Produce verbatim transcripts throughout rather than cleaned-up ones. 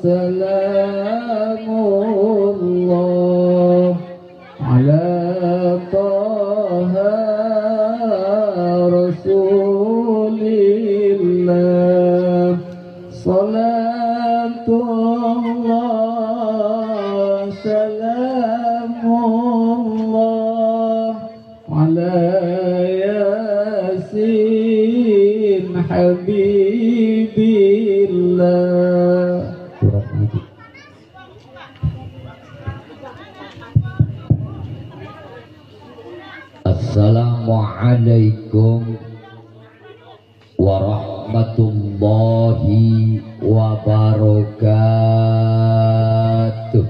salamullah ala Taha Rasulillah. Salatullah salamullah ala Yasin Habibillah. Surat lagi. Assalamualaikum warahmatullahi wabarakatuh.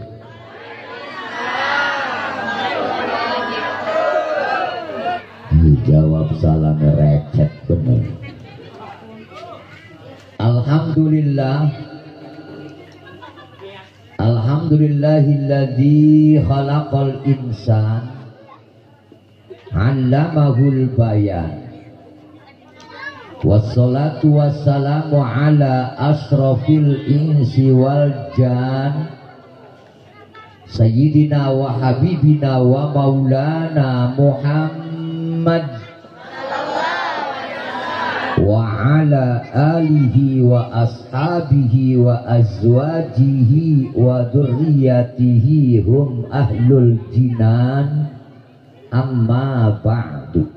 Dijawab salam recet bener. Alhamdulillah, alhamdulillahilladzi khalaqal insan 'allamahul bayan. Wassalatu wassalamu ala asrafil insi wal jan sayyidina wa habibina wa maulana Muhammad wa ala alihi wa ashabihi wa azwajihi wa dzurriyyatihi hum ahlul jinan. Amma ba'du.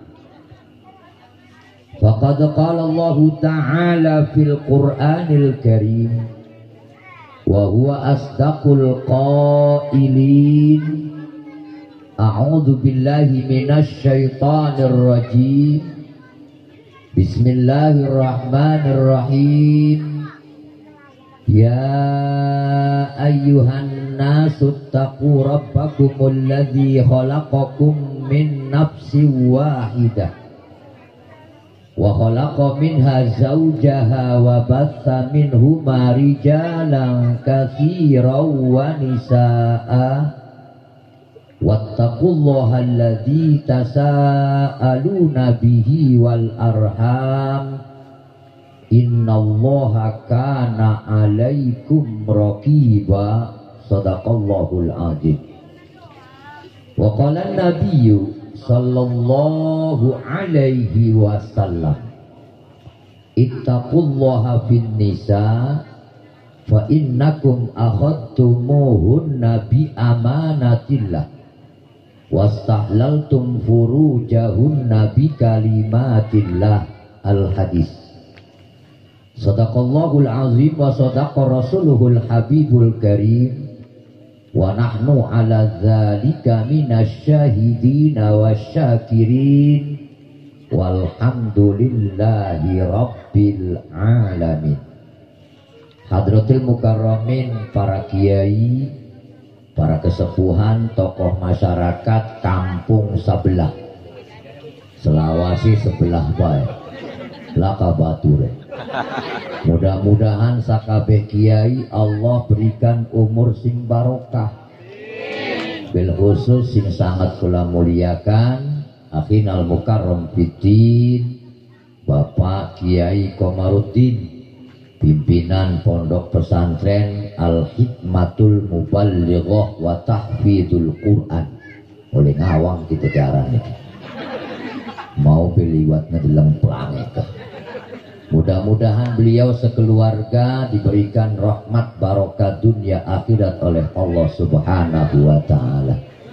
Faqad qala Allah ta'ala fil Qur'anil Karim wa huwa asdaqul qailin. A'udzu billahi minasy syaithanir rajim. Bismillahirrahmanirrahim. Ya ayyuhan nasu taqu rabbakumul ladzi khalaqakum min nafsin wahidah wa khalaqa minha zawjaha wa batha minhuma rijalan katsiran wa nisaa'a wattaqullaha alladzi tasaaluna bihi wal arham innallaha kana 'alaikum raqiba. Sadaqallahul azim. Wa qala an-nabiyyu sallallahu alaihi wasallam ittaqullaha fin nisa fa innakum akhadtumuhunna bi amanatillah wastahlaltum furujahunna bi kalimatillah. Al-hadis. Sadaqallahul azim wa sadaqa rasuluhul habibul karim wa nahnu ala dzalika minasyahidina wasyakirin walhamdulillahi rabbil alamin. Hadratul mukarramin, para kiai, para kesepuhan, tokoh masyarakat kampung sebelah, Selawasi sebelah bae, laka bature. Mudah-mudahan sakabeh kiai Allah berikan umur sing barokah. Bil khusus sing sangat kula muliakan akhinal mukarram fiddin Bapak Kiai Komarudin, pimpinan Pondok Pesantren Al Hikmatul Muballighah wa Tahfidul Quran. Oleh ngawang kita caranya. Mau beliwatnya dalam pelangek. Mudah-mudahan beliau sekeluarga diberikan rahmat barokah dunia akhirat oleh Allah Subhanahu wa taala.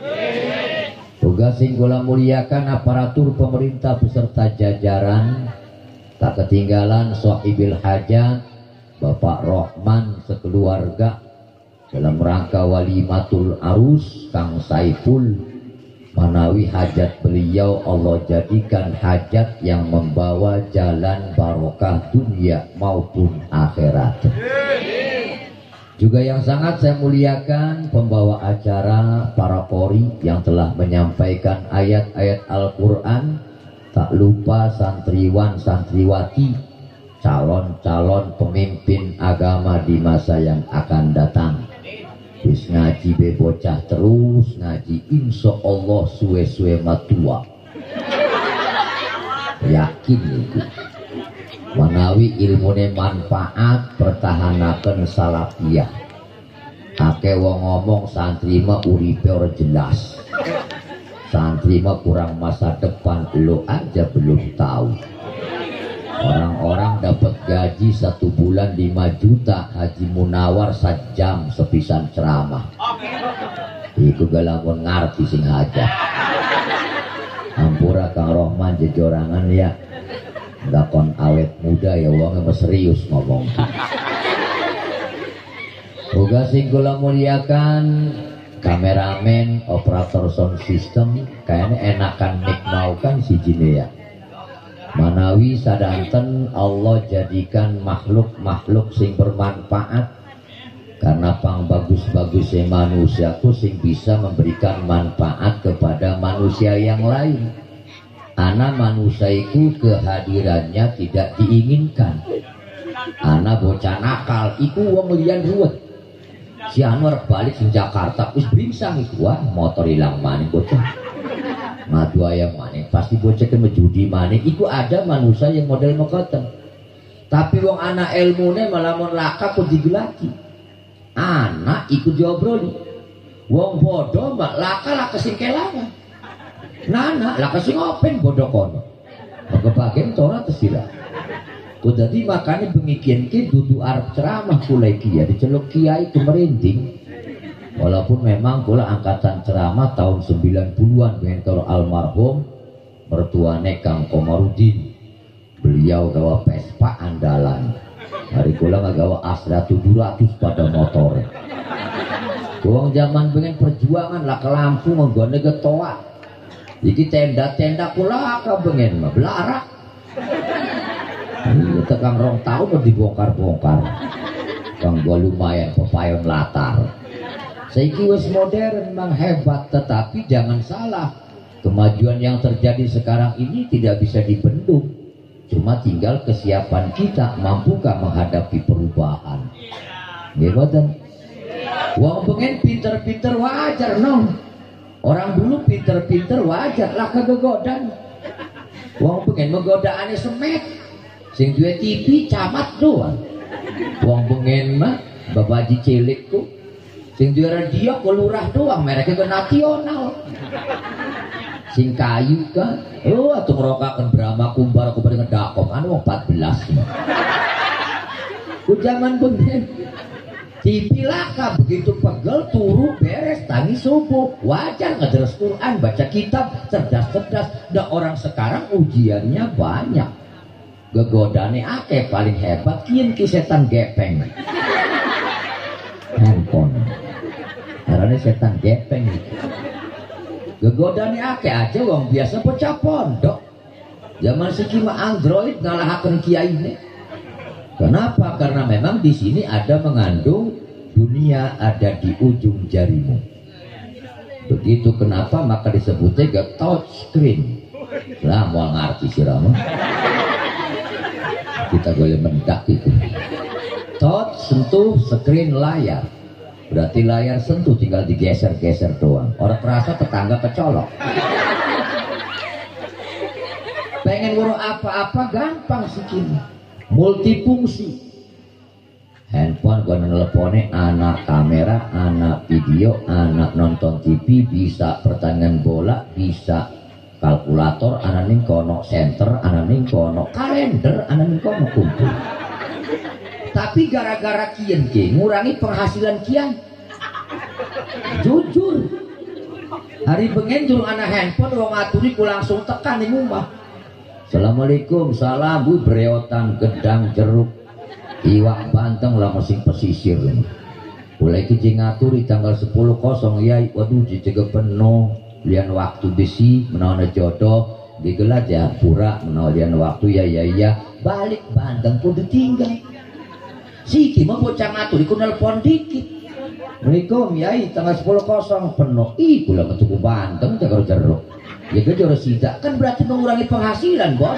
Tugas sing kula muliakan aparatur pemerintah beserta jajaran, tak ketinggalan sahibil hajat Bapak Rohman sekeluarga dalam rangka walimatul arus Kang Saiful. Manawi hajat beliau Allah jadikan hajat yang membawa jalan barokah dunia maupun akhirat. Juga yang sangat saya muliakan pembawa acara para qori yang telah menyampaikan ayat-ayat Al-Quran. Tak lupa santriwan santriwati, calon-calon pemimpin agama di masa yang akan datang. Wis ngaji be bocah terus ngaji, insya Allah suwe-suwe matua. Yakin itu. Manawi ilmune manfaat pertahanaken salafiyah. Akeh wong ngomong santri mah uripe ora jelas. Santri mah kurang masa depan, lo aja belum tahu. Orang-orang dapat gaji satu bulan lima juta, Haji Munawar sejam sepisan ceramah. Iku galamun ngarti sing hajat. Ampura Kang Rohman jejorangan ya. Dakon awet muda ya wong emang serius ngomong. Uga sing kula muliakan kameramen, operator sound system, kayaknya enakan mic mau kan si jine ya. Manawi sadanten Allah jadikan makhluk-makhluk sing bermanfaat karena pang bagus-bagusnya manusia ku sing bisa memberikan manfaat kepada manusia yang lain. Ana manusia itu kehadirannya tidak diinginkan. Ana bocah nakal iku wong liyan ruwet. Si Anwar balik di Jakarta wis bringsang iku wah motor ilang maning bocah. Madu ayam maning pasti bocah ke menjudi maning iku ada manusia yang model mekoten. Tapi wong anak ilmune malah mon laka kok digelaki. Anak ikut diobroli. Wong bodoh mbak laka laka sing kelangan. Nana laka sing open bodoh kono. Kebagian tora tersilah. Jadi makanya demikian ki dudu arep ceramah kulai kia diceluk kiai kemerinding. Walaupun memang kula angkatan ceramah tahun sembilan puluhan dengan karo almarhum mertuane Kang Komarudin. Beliau gawa Vespa andalan. Hari kula ngagawa Astra tujuh ratus pada motor. Wong zaman pengen perjuangan lah ke lampu nggone getoa. Iki tenda-tenda kula ka pengen mah belarak. Iya, tegang rong tahun mau dibongkar-bongkar. Kang gua lumayan pepayon latar. Saiki wis modern memang hebat, tetapi jangan salah. Kemajuan yang terjadi sekarang ini tidak bisa dibendung. Cuma tinggal kesiapan kita mampukah menghadapi perubahan. Gimana? Wong pengen pinter-pinter wajar no. Orang dulu pinter-pinter wajar lah kegegodan. Wong pengen menggodaane semet. Sing duwe T V camat doang. Wong pengen mah babaji cilik ku. Sing duwe radio ku lurah doang, mereknya ke nasional. Sing kayu kan, oh atuh ngerokakeun Brahma Kumbar aku pada ngedakom anu empat belas. Ku zaman pengen T V laka begitu pegel turu beres tangi subuh. Wajar ngederes Quran, baca kitab, cerdas-cerdas. Dan orang sekarang ujiannya banyak. Gegodane akeh paling hebat kian ki setan gepeng. Handphone. Karena setan gepeng. Gegodane akeh aja wong biasa bocah pondok. Zaman siki mah Android ngalahaken kiai ini. Kenapa? Karena memang di sini ada mengandung dunia ada di ujung jarimu. Begitu kenapa maka disebutnya gak touch screen. Lah mau ngerti sih Rama. Kita boleh mendak itu. Touch sentuh screen layar. Berarti layar sentuh tinggal digeser-geser doang. Orang terasa tetangga kecolok. Pengen ngurus apa-apa gampang sih kini. Multifungsi. Handphone gua nelpone anak kamera, anak video, anak nonton T V, bisa pertandingan bola, bisa kalkulator, anak ning kono center, anak ning kono kalender, anak ning kono kumpul. Tapi gara-gara kian ki ngurangi penghasilan kian. Jujur. Hari bengen jurung anak handphone wong aturi ku langsung tekan ning omah. Assalamualaikum, salam bu breotan gedang jeruk iwak banteng lah mesin pesisir ini. Mulai kijing ngaturi tanggal sepuluh kosong ya waduh jijege penuh lian waktu besi menawan jodoh digelat ya pura menawan waktu ya ya ya balik banteng pun ditinggal. Siki mau bocah ngatur iku nelpon dikit. Assalamualaikum yai tanggal sepuluh kosong penuh. Ih kula ketuku banteng jaga jeruk. Ya kerja harus tidak kan berarti mengurangi penghasilan bos.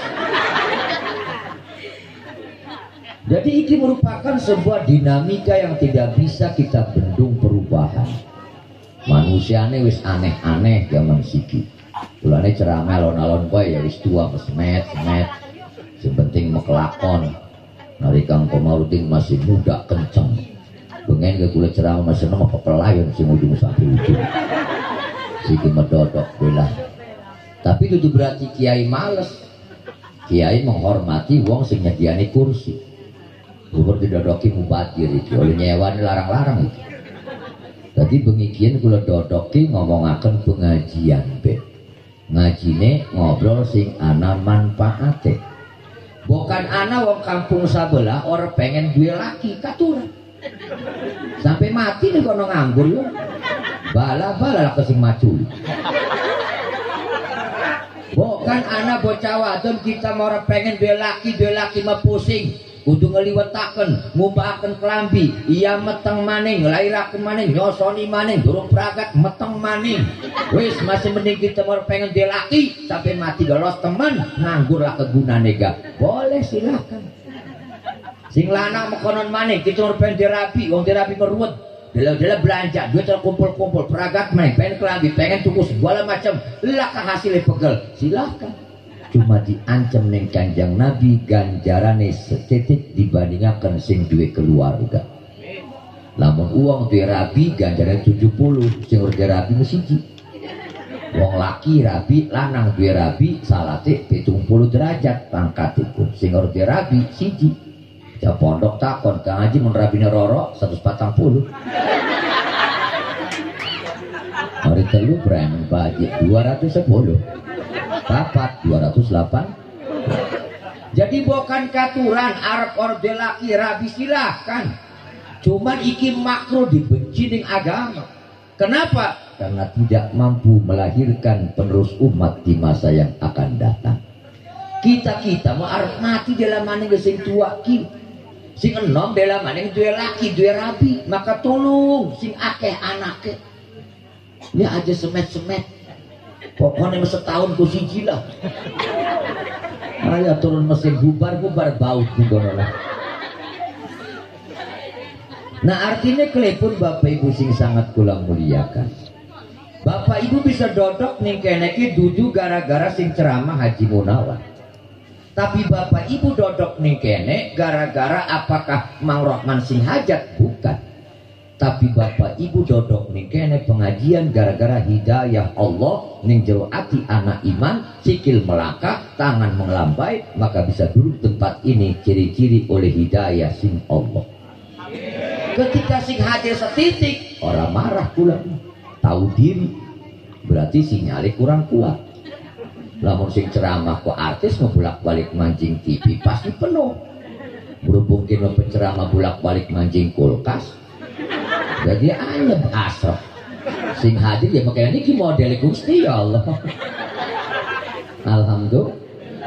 Jadi ini merupakan sebuah dinamika yang tidak bisa kita bendung perubahan. Manusia ini wis aneh-aneh zaman siki. Mulane ceramah alon-alon bae ya wis tua mesmet semet. Sepenting mekelakon. Nari Kang Komarudin masih muda kenceng. bengen ke kula ceramah masih nama pepelayan sing ujung sampai ujung siki medodok bela. Tapi itu berarti kiai males. Kiai menghormati wong sing nyediani kursi. Bubur didodoki mubadir itu oleh nyewani larang-larang itu. Tadi bengikian kula dodoki ngomongaken pengajian be. Ngajine ngobrol sing ana manfaate. Bukan ana wong kampung sabelah orang pengen duwe laki katuran. Sampai mati nih kono nganggur yo. Bala-bala lah kesing maju. Bukan anak bocah wadon kita mau pengen duwe laki, duwe laki mah pusing. Kudu ngeliwetaken, ngumpahaken kelambi, iya meteng maning, lairaken maning, nyosoni maning, durung pragat meteng maning. Wis masih mending kita mau pengen duwe laki sampai mati dolos temen, nganggur lah kegunane ga. Boleh silakan. Sing lanang mekonon maning, kita mau pengen dirabi, wong dirabi meruwet. Dela-dela belanja, duit terkumpul-kumpul, peragat main, pengen kelambi, pengen tuku segala macam, laka hasilnya pegel, silakan. Cuma diancam neng kanjeng Nabi ganjarane setitik dibandingkan sing duwe keluarga. Lamun uang duwe rabi ganjarane tujuh puluh, sing duwe rabi mesiji. Wong laki rabi, lanang duwe rabi, salate pitung puluh derajat pangkatipun, sing duwe rabi siji. Ya pondok takon Kang Haji mun rabine roro seratus empat puluh. Hari telu preman Pak Haji dua ratus sepuluh. Papat dua ratus delapan. Jadi bukan katuran Arab orde laki rabi silahkan. Cuman iki makruh dibenci ning agama. Kenapa? Karena tidak mampu melahirkan penerus umat di masa yang akan datang. Kita-kita mau arep mati dalam maning sing tua ki. Sing enom bela maning duwe laki duwe rabi, maka tolong sing akeh anake. Ini aja semet-semet. Pokoknya setahun ku siji lah. Ayo turun mesin bubar-bubar bau kudono lah. Nah artinya kelepon Bapak Ibu sing sangat kula muliakan. Bapak Ibu bisa dodok ning kene iki dudu gara-gara sing ceramah Haji Munawar. Tapi Bapak Ibu dodok ning kene gara-gara apakah Mang Rahman sing hajat? Bukan. Tapi Bapak Ibu dodok ning kene pengajian gara-gara hidayah Allah ning jero ati anak iman, sikil melangkah, tangan melambai, maka bisa duduk tempat ini ciri-ciri oleh hidayah sing Allah. Ketika sing hadir setitik, orang marah kula. Tahu diri. Berarti sinyalnya kurang kuat. Lamun sing ceramah kok artis ngebulak-balik mancing T V pasti penuh. Berhubung kena penceramah bulak-balik mancing kulkas, jadi anyep asraf. Sing hadir ya makanya niki model Gusti ya Allah. Alhamdulillah.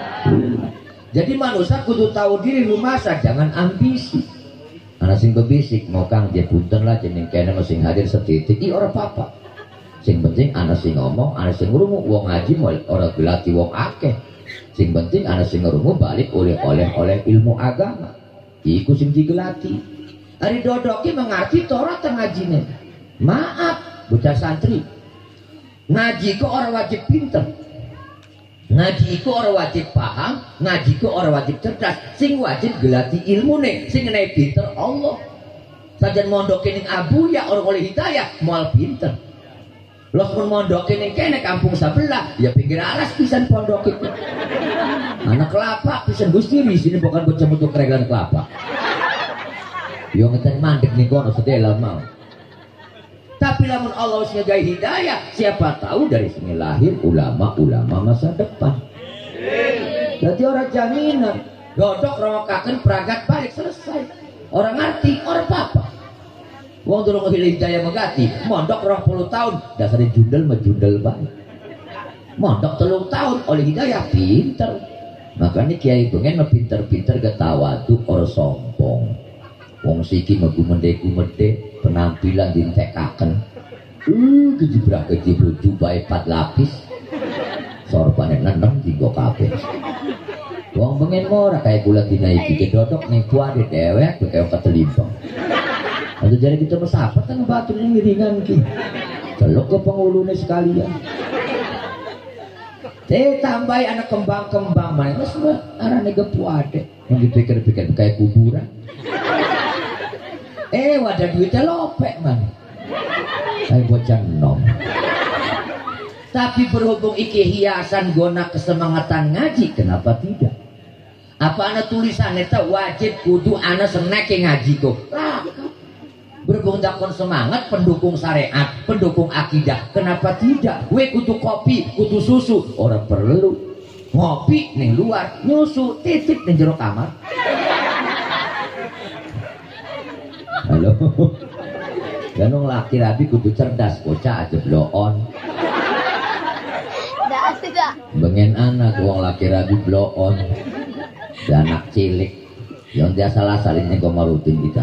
Jadi manusia kudu tahu diri rumasa, jangan ambisi. Anak sing bebisik mau kang dia punten lah jeneng kene sing hadir setitik i ora apa-apa. Sing penting anak sing ngomong, anak sing ngurungu, wong ngaji orang gelati wong akeh. Sing penting anak sing ngurungu balik oleh-oleh oleh ilmu agama. Iku sing digelati. Ari dodoki mengerti Taurat ngajine. Maaf, bocah santri. Ngaji ku orang wajib pinter. Ngaji ku orang wajib paham, ngaji ku orang wajib cerdas. Sing wajib gelati ilmu nih, sing ngenai pinter Allah. Sajan mondokin ning abu ya orang oleh hidayah, mual pinter. Los pun mondokin yang kene kampung sebelah, ya pinggir alas pisan pondok itu. Anak kelapa pisan Gusti di sini bukan bocah untuk keregelan kelapa. Yo ngeten mandek nih kono sedela mau. Tapi lamun Allah wis ngegai hidayah, siapa tahu dari sini lahir ulama-ulama masa depan. Jadi orang jaminan, dodok romokaken peragat balik selesai. Orang ngerti, orang apa-apa. Wong durung ngehili hidayah megati, mondok dua puluh tahun, dasarnya jundel mejundel baik. Mondok telung tahun oleh hidayah pinter. Makanya kiai pengen pinter-pinter ketawa tuh orang sombong. Wong siki megumende-gumende penampilan dintekaken. Uh, gejibrak-gejibrak jubah empat lapis. Sorbane nenem dinggo kabeh. Wong pengen ora kayak gula dinaiki kedodok ning kuade dewek kaya ketelimpang. Atau jadi kita bersahabat kan batu ini miringan ki. Celok ke pengulune sekalian. Teh tambah anak kembang-kembang mana semua arane gepuade. Yang dipikir-pikir kayak kuburan. Eh wadah duitnya lopek man. Saya bocah nom. Tapi berhubung iki hiasan gona kesemangatan ngaji, kenapa tidak? Apa ana tulisannya itu wajib kudu ana seneke ngaji kok. Lah, berhubung dakon semangat pendukung syariat, pendukung akidah, kenapa tidak? Gue kudu kopi, kudu susu, orang perlu ngopi ning luar, nyusu titik ning jero kamar. Halo. Ganong laki rabi kudu cerdas, bocah aja bloon. Bengen anak wong laki rabi bloon. Dan anak cilik yang dia salah salinnya gue marutin kita.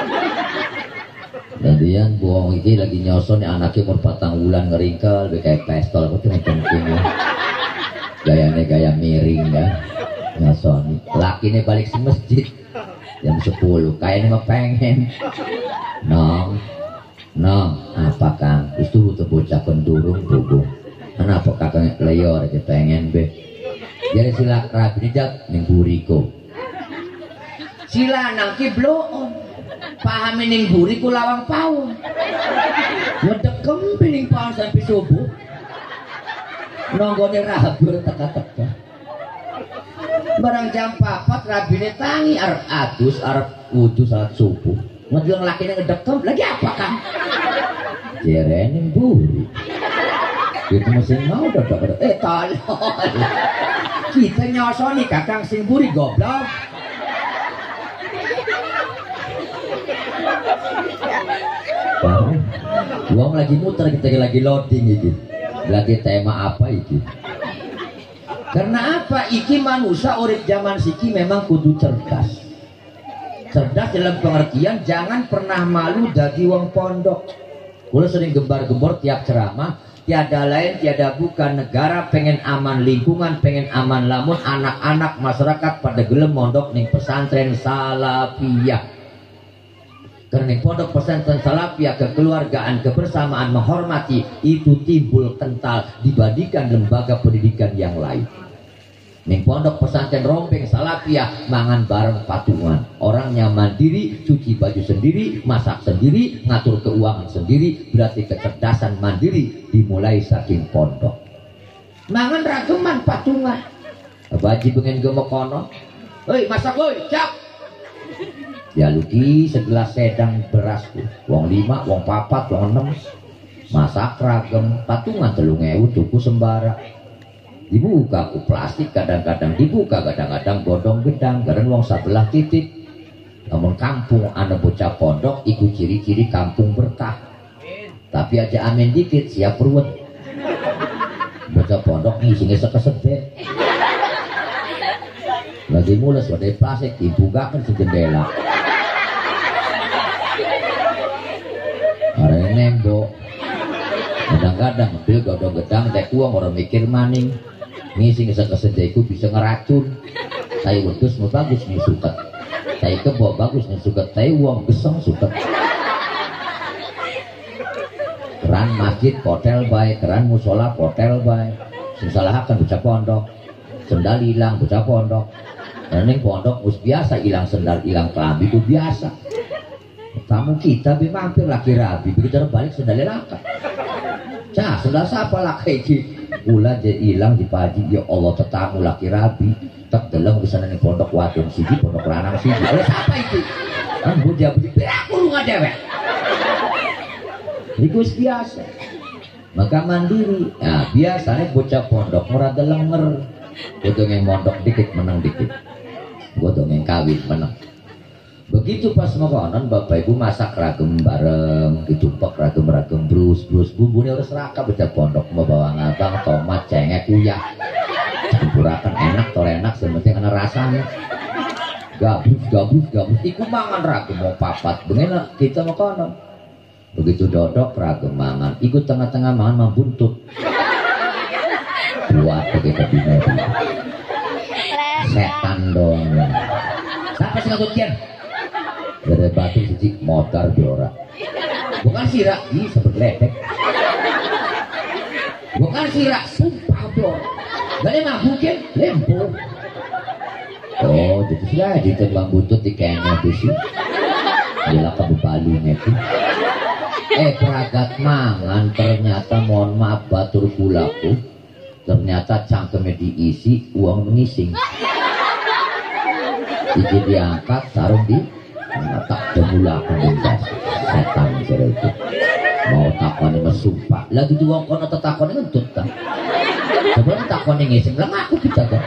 Dadian buang iki lagi nyoson anaknya umur patang bulan ngeringkel kayak pistol aku tuh pentingnya. Gayanya gaya miring ya. Nyoson. Lakinya balik si masjid jam sepuluh kayaknya mah pengen. Nong. Nong, apa Kang? Itu tuh bocah pendurung bugung. Kenapa kakak leyor aja pengen be? Jadi sila rabi jak ning buriko. Sila nang ki bloon. Pahami ning buriko lawang paun. Ngedekem ning paun sampai subuh. Nonggone rabi teka-teka. Barang jam papat rabine tangi arep adus arep wudu salat subuh. Ngedeng lakinya ngedekem lagi apa Kang? Jerening buri. Itu mesin mau udah dapat eh tolong. Kita nyosoni kakang sing buri goblok. Wong lagi muter kita lagi loading iki. Lagi tema apa iki? Karena apa? Iki manusia urip zaman siki memang kudu cerdas. Cerdas dalam pengertian jangan pernah malu dadi wong pondok. Kulo sering gembar-gembor tiap ceramah, tiada lain tiada bukan negara pengen aman lingkungan, pengen aman lamun anak-anak masyarakat pada gelem mondok ning pesantren salafiyah. Karena ning pondok pesantren salafiyah kekeluargaan, kebersamaan, menghormati itu timbul kental dibandingkan lembaga pendidikan yang lain. Ning pondok pesantren rombeng salafiyah mangan bareng patungan. Orangnya mandiri, cuci baju sendiri, masak sendiri, ngatur keuangan sendiri. Berarti kecerdasan mandiri dimulai saking pondok. Mangan rageman patungan. Baji pengen gemekono. Hei masak woi, cap. Ya luki segelas sedang beras tuh. Wong lima, wong papat, wong enam. Masak ragem patungan telung ewu tuku sembara. Dibuka ku plastik kadang-kadang dibuka kadang-kadang godong gedang karena wong sabelah titik. Namun kampung anak bocah pondok ikut ciri-ciri kampung berkah. Tapi aja amin dikit siap ruwet. Bocah pondok ngisi kesedek. Lagi mules wadai plastik dibukakan si jendela. Karena nembok. Kadang-kadang mobil godong gedang dek uang orang mikir maning. Ngisi kesedek bisa ngeracun. Saya wedus mau bagus nih suket. Saya kebo bagus nih suket. Saya uang besong suket. Keran masjid hotel baik, keran musola hotel baik. Sensalahakan bocah pondok. Sendal hilang bocah pondok. Nening pondok us biasa hilang sendal hilang kelambi itu biasa. Tamu kita bi mampir laki rabi begitu balik sendalnya laka. Cah sendal siapa laki iki? Ula je hilang di paji ya Allah tetamu laki rabi. Tak dalam kesana ning pondok wadon siji pondok lanang siji. Oleh siapa itu? Kan budia budi aku lu ngadewek. Iku biasa. Maka mandiri. Nah, biasanya bocah pondok murah delenger. Kudu yang mondok dikit menang dikit. Kudu yang kawin menang. Begitu pas makanan bapak ibu masak ragam bareng, ditumpuk ragam-ragam brus brus bumbunya harus seraka bocah pondok mau bawang abang, tomat, cengek, uyah. Campurakan enak, tor enak, sementing ana rasanya. Gabus gabus gabus. Iku mangan ragam mau papat, bengen kita makanan. Begitu dodok ragam mangan, ikut tengah-tengah mangan membuntut. Buat begitu bina setan dong. Siapa sih ngakutian? Dari batu siji motor biora. Bukan sirah, ih seperti ledek. Bukan sirah, sumpah biora. Gak emang mungkin lempo. Oh, jadi sudah ditembang butut di kayaknya besi. Gila kebebalu itu. Eh peragat mangan ternyata mohon maaf batur kulaku. Ternyata cangkemnya diisi uang mengising. Iki diangkat sarung di tak demulakan lindas setan kira itu. Mau takoni mesumpah. Lagi di wong kono tetakoni ngentut ta. Sebelum takoni ngising lang aku kita kan.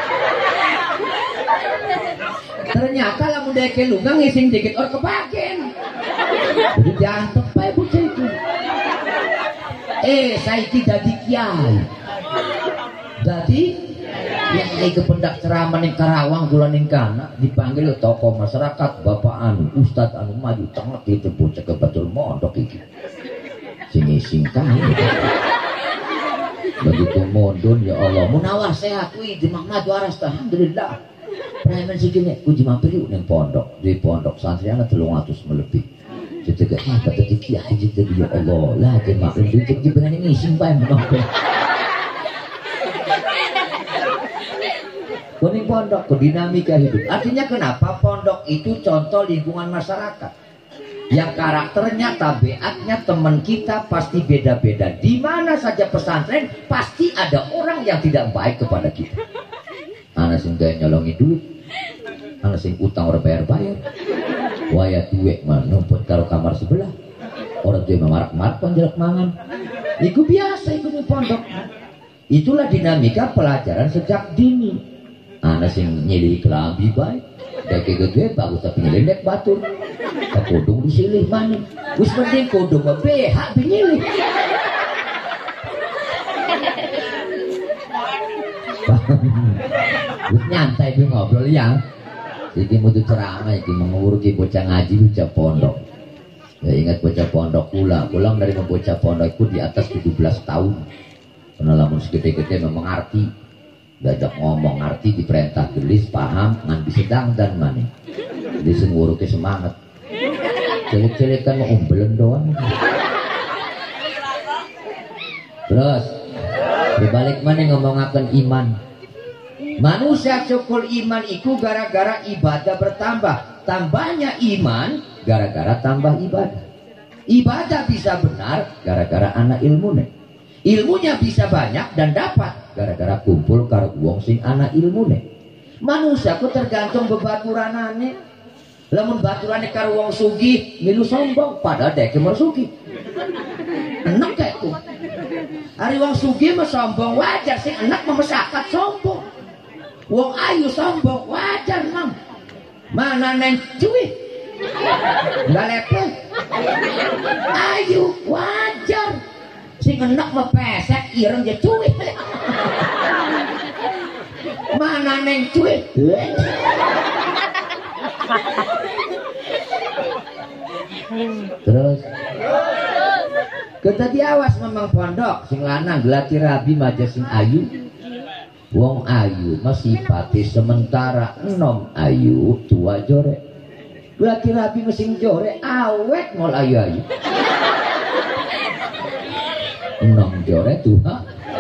Ternyata lamun deke lunga ngising dikit or kebagian. Jadi diantep bae bocah itu. Eh saiki dadi kiai. Dadi yang iki kependak ceramah ning Karawang kula ning kana dipanggil tokoh masyarakat Bapak anu Ustadz anu maju tengah itu bocah kebetul mondok iki. Sing ngising kan. Begitu mondon ya Allah munawar sehat kuwi di maju aras alhamdulillah. Preman sikine ku mampir yuk ning pondok, di pondok santri ana telung atus melebih. Jadi ah kata kiai jadi ya Allah lah jemaah itu jadi pengen ngising bae menapa. Kuning pondok ke dinamika hidup. Artinya kenapa pondok itu contoh lingkungan masyarakat yang karakternya, tabiatnya teman kita pasti beda-beda. Di mana saja pesantren pasti ada orang yang tidak baik kepada kita. Anak sing gaya nyolongi duit, anak sing utang orang bayar-bayar, waya duit mah numput karo kamar sebelah, orang tuh memarak-marak panjelak mangan. Iku biasa iku di pondok. Itulah dinamika pelajaran sejak dini. Anak sing nyilih kelambi baik, deke gede bagus tapi nyelendek batur. Kodong disilih mana? Wis penting kodong mah behak nyilih. Wis nyantai bi ngobrol yang. Iki mutu ceramah iki menguruki bocah ngaji bocah pondok. Ya ingat bocah pondok kula, kula dari bocah pondok itu di atas tujuh belas tahun. Karena lamun segede-gede memang arti. Diajak ngomong ngerti diperintah gelis paham ngan sedang dan maning. Jadi senguruke semangat. Celik-celik kan mau umbelen doang. Terus dibalik mana ngomongaken iman. Manusia cukul iman itu gara-gara ibadah bertambah. Tambahnya iman gara-gara tambah ibadah. Ibadah bisa benar gara-gara anak ilmune. Ilmunya bisa banyak dan dapat gara-gara kumpul karo wong sing ana ilmune. Manusia ku tergantung bebaturanane. Lamun baturane karo wong sugih milu sombong padahal dek mer sugih. Enak kayak ku. Ari wong sugih mah sombong wajar sing enak memesakat sombong. Wong ayu sombong wajar mam. Mana neng cuy? Enggak lepeh. Ayu wajar. Sing enak mah pesek ireng je cuy. Mana neng cuy? Terus kita diawas memang pondok sing lanang gelati rabi maja sing ayu. Wong ayu masih pati sementara enom ayu tua jore. Gelati rabi mesin jore awet mol ayu-ayu. Enom jore tua.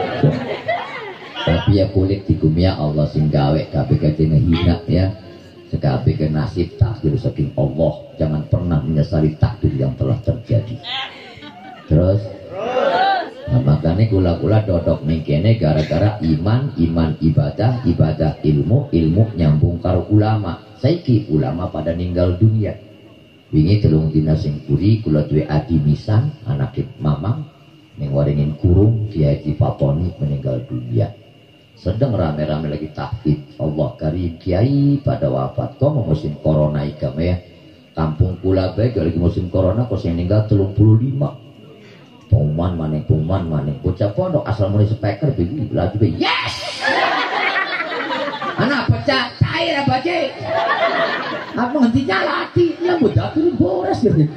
Tapi ya kulit dikumia Allah sing gawe kabeh kate ngehina ya. Sekabe ke nasib takdir saking Allah, jangan pernah menyesali takdir yang telah terjadi. Terus nah, makanya gula-gula dodok mengkene gara-gara iman, iman ibadah, ibadah ilmu, ilmu nyambung karo ulama. Saiki ulama pada ninggal dunia. Wingi telung dina sing kuri kula duwe adi misan anak mamang ning waringin kurung Kiai Fatoni meninggal dunia. Sedang rame-rame lagi tahfidz Allah karim kiai pada wafat kok mau musim corona ikam ya kampung kula bae lagi musim corona kok sing ninggal tiga puluh lima pengumuman maning pengumuman maning bocah pondok asal mulai speaker begini lagi be yes anak pecah cair apa cek apa hentinya lati yang bocah turun boras gitu.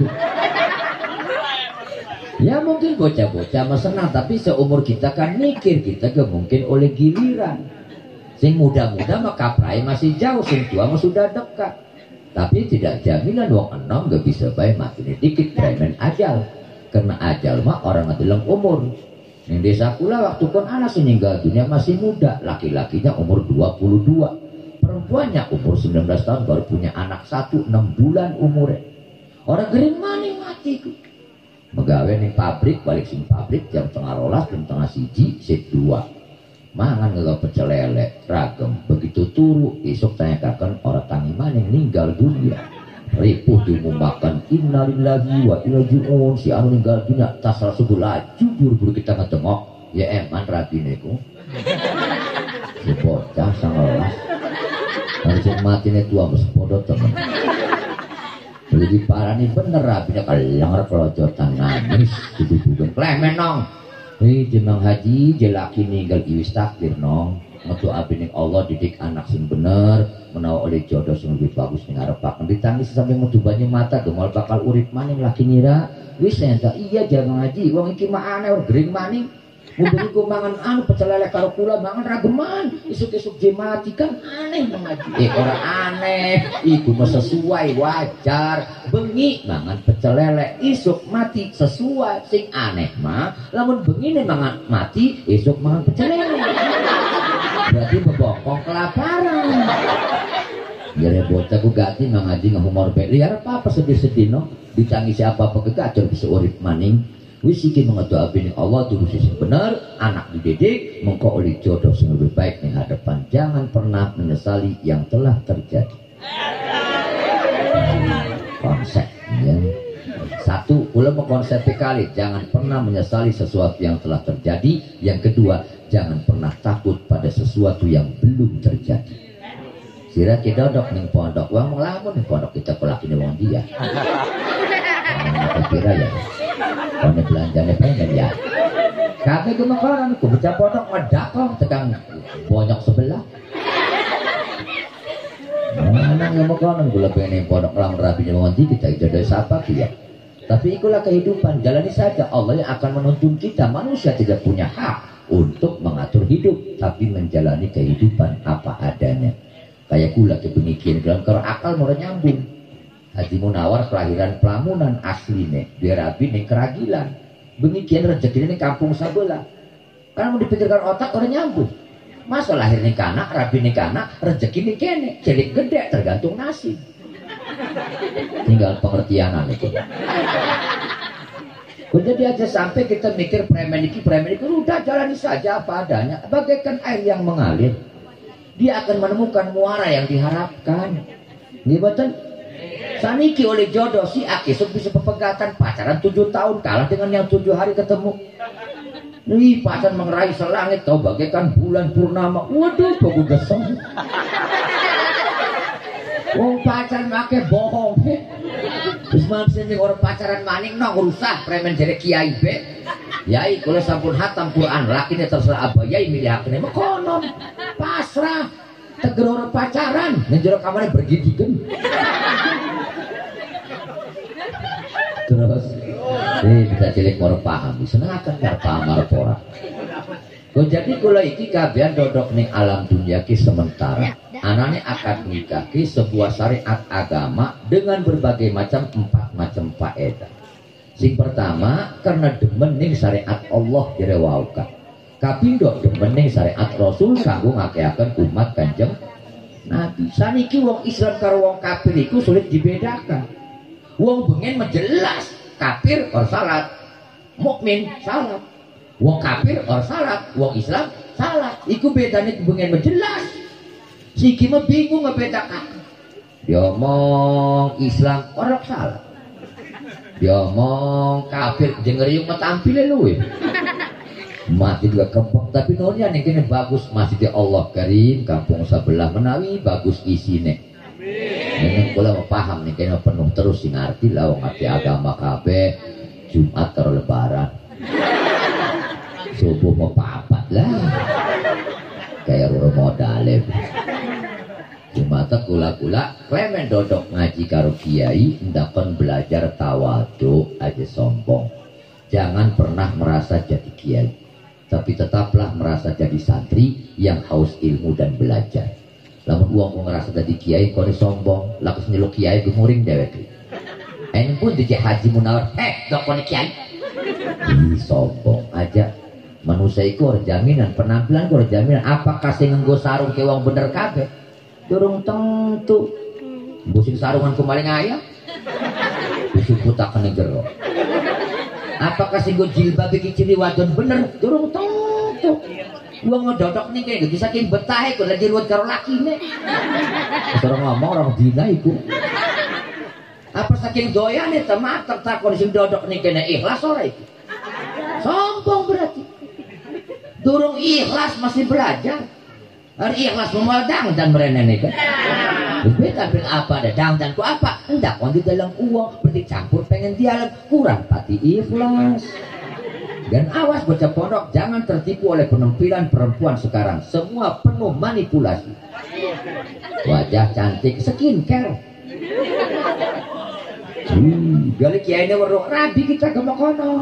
Ya mungkin bocah-bocah mah senang, tapi seumur kita kan mikir kita gak mungkin oleh giliran. Sing muda-muda mah kaprai masih jauh, sing tua mah sudah dekat. Tapi tidak jaminan wong enom gak bisa baik mati dikit premen ajal. Karena ajal mah orang adalah umur. Yang desa kula waktu kon anak meninggal dunia masih muda, laki-lakinya umur dua puluh dua, perempuannya umur sembilan belas tahun baru punya anak satu enam bulan umurnya. orang gering maning mati ku megawe ning pabrik balik sing pabrik jam tengah rolas jam tengah siji shift dua mangan ngegau pecel lele ragem begitu turu esok tanyakaken orang tangi maning ninggal dunia ripuh diumumkan innalillahi wa inna ilaihi raji'un si anu ninggal dunia tas rasul laju buru-buru kita ngetengok ya eman rabine ku si bocah sangalas langsung mati nih tua mesepodot temen lebih parah nih bener rabine kalang kelojotan nangis dibubukan klemen nong hei jenang haji jelaki ninggal iwis takdir nong metu abdi Allah didik anak sing bener menawa oleh jodoh sing lebih bagus ning arepaken ditangis sampai metu banyu mata gemal bakal urip maning laki nira wis enta iya jangan haji wong iki mah aneh gering maning mumpuni ku mangan anu pecel lele karo kula mangan rageman isuk-isuk je mati kan aneh mengaji eh ora aneh iku mah sesuai wajar bengi mangan pecel lele isuk mati sesuai sing aneh mah lamun bengi mangan mati isuk mangan pecel lele berarti bebokong kelaparan jadi bocah ku ganti mengaji ngahumor bae liar apa-apa sedih-sedih no ditangisi apa-apa kegacor bisa urip maning wis iki mengetu abdi Allah terus sing bener anak dididik mengko oleh jodoh sing lebih baik ning hadapan jangan pernah menyesali yang telah terjadi konsep ya satu ulama konsep kali jangan pernah menyesali sesuatu yang telah terjadi yang kedua jangan pernah takut pada sesuatu yang belum terjadi sira kita dok ning pondok wong ngelamun ning pondok kita pelakine wong dia apa kira ya kono belanjane pengen ya kabeh kemakaran ku bocah pondok medakong tegang bonyok sebelah mana kemakaran kula pengen pondok lamun rabinya wong kita jodoh sapa ya tapi itulah kehidupan jalani saja Allah yang akan menuntun kita manusia tidak punya hak untuk mengatur hidup tapi menjalani kehidupan apa adanya kayak kula kepemikiran dalam kalau akal mau nyambung Haji Munawar kelahiran Pelamunan asline dia rabi ning Keragilan demikian rezeki ning kampung sebelah kan mau dipikirkan otak orang nyambung masa lahir ning kana rabi ning kana rezeki ning kene cilik gede tergantung nasib tinggal pengertianan itu jadi aja sampai kita mikir premen iki premen itu udah jalani saja apa adanya bagaikan air yang mengalir dia akan menemukan muara yang diharapkan nggih boten saniki oleh jodoh si aki sok bisa pepegatan pacaran tujuh tahun kalah dengan yang tujuh hari ketemu nih pacaran mengerai selangit tau bagaikan bulan purnama waduh bagus geseng wong pacaran make bohong terus maksudnya orang pacaran maning no rusak premen jadi kiai be yai kalau sampun hatam Quran lakinya terserah apa yai milih haknya mah konon pasrah teger orang pacaran menjorok kamarnya bergidikan terus eh bisa cilik mau paham seneng akan nggak paham marpora kau jadi kula iki kabian dodok ning alam dunia ki sementara anaknya akan nikah ki sebuah syariat agama dengan berbagai macam empat macam faedah sing pertama karena demen ning syariat Allah direwaukan kapindo demen ning syariat Rasul kanggo ngakeaken umat Kanjeng Nabi saniki wong Islam karo wong kafir iku sulit dibedakan wong bengen menjelas kafir or salat mukmin salat wong kafir or salat wong Islam salat iku bedane bengen menjelas siki mah bingung ngebedakan dia omong Islam orang salat dia omong kafir jeung ngeriung mah tampile luwe mati juga kempok tapi nonya nih kene bagus masjid Allah Karim kampung sebelah menawi bagus isine amin kula paham nih kene penuh terus sing ngarti lah wong ngerti agama kabeh Jumat karo lebaran subuh mau papat lah kayak roro modale Jumat kula-kula klemen dodok ngaji karo kiai ndakon belajar tawadhu aja sombong jangan pernah merasa jadi kiai tapi tetaplah merasa jadi santri yang haus ilmu dan belajar lamun uang mau ngerasa jadi kiai kau sombong lakus nyeluk kiai gemuring dewek ini pun di Haji Munawar eh dok kau kiai ih sombong aja manusia itu harus jaminan penampilan harus jaminan apakah sih nganggo sarung ke wong bener kabeh durung tentu busing sarungan kumaling ayam disebut tak kena jero. Apakah sing jilbab iki ciri wadon bener durung tok. Wong ngedodok nih kayak gitu saking betah iku lagi ruwet karo lakine. Orang ngomong orang dina iku. Apa saking doyane temater takon sing dodok nih kene ikhlas ora iki? Sombong berarti. Durung ikhlas masih belajar. Hari ikhlas memodang dan merenene kan. Beda tampil apa ada dangdan ku apa? Hendak on di dalam uang seperti campur pengen dialog kurang pati ikhlas. Dan awas bocah pondok jangan tertipu oleh penampilan perempuan sekarang. Semua penuh manipulasi. Wajah cantik skincare. Hmm, gali kiai ini warung rabi kita kemokono.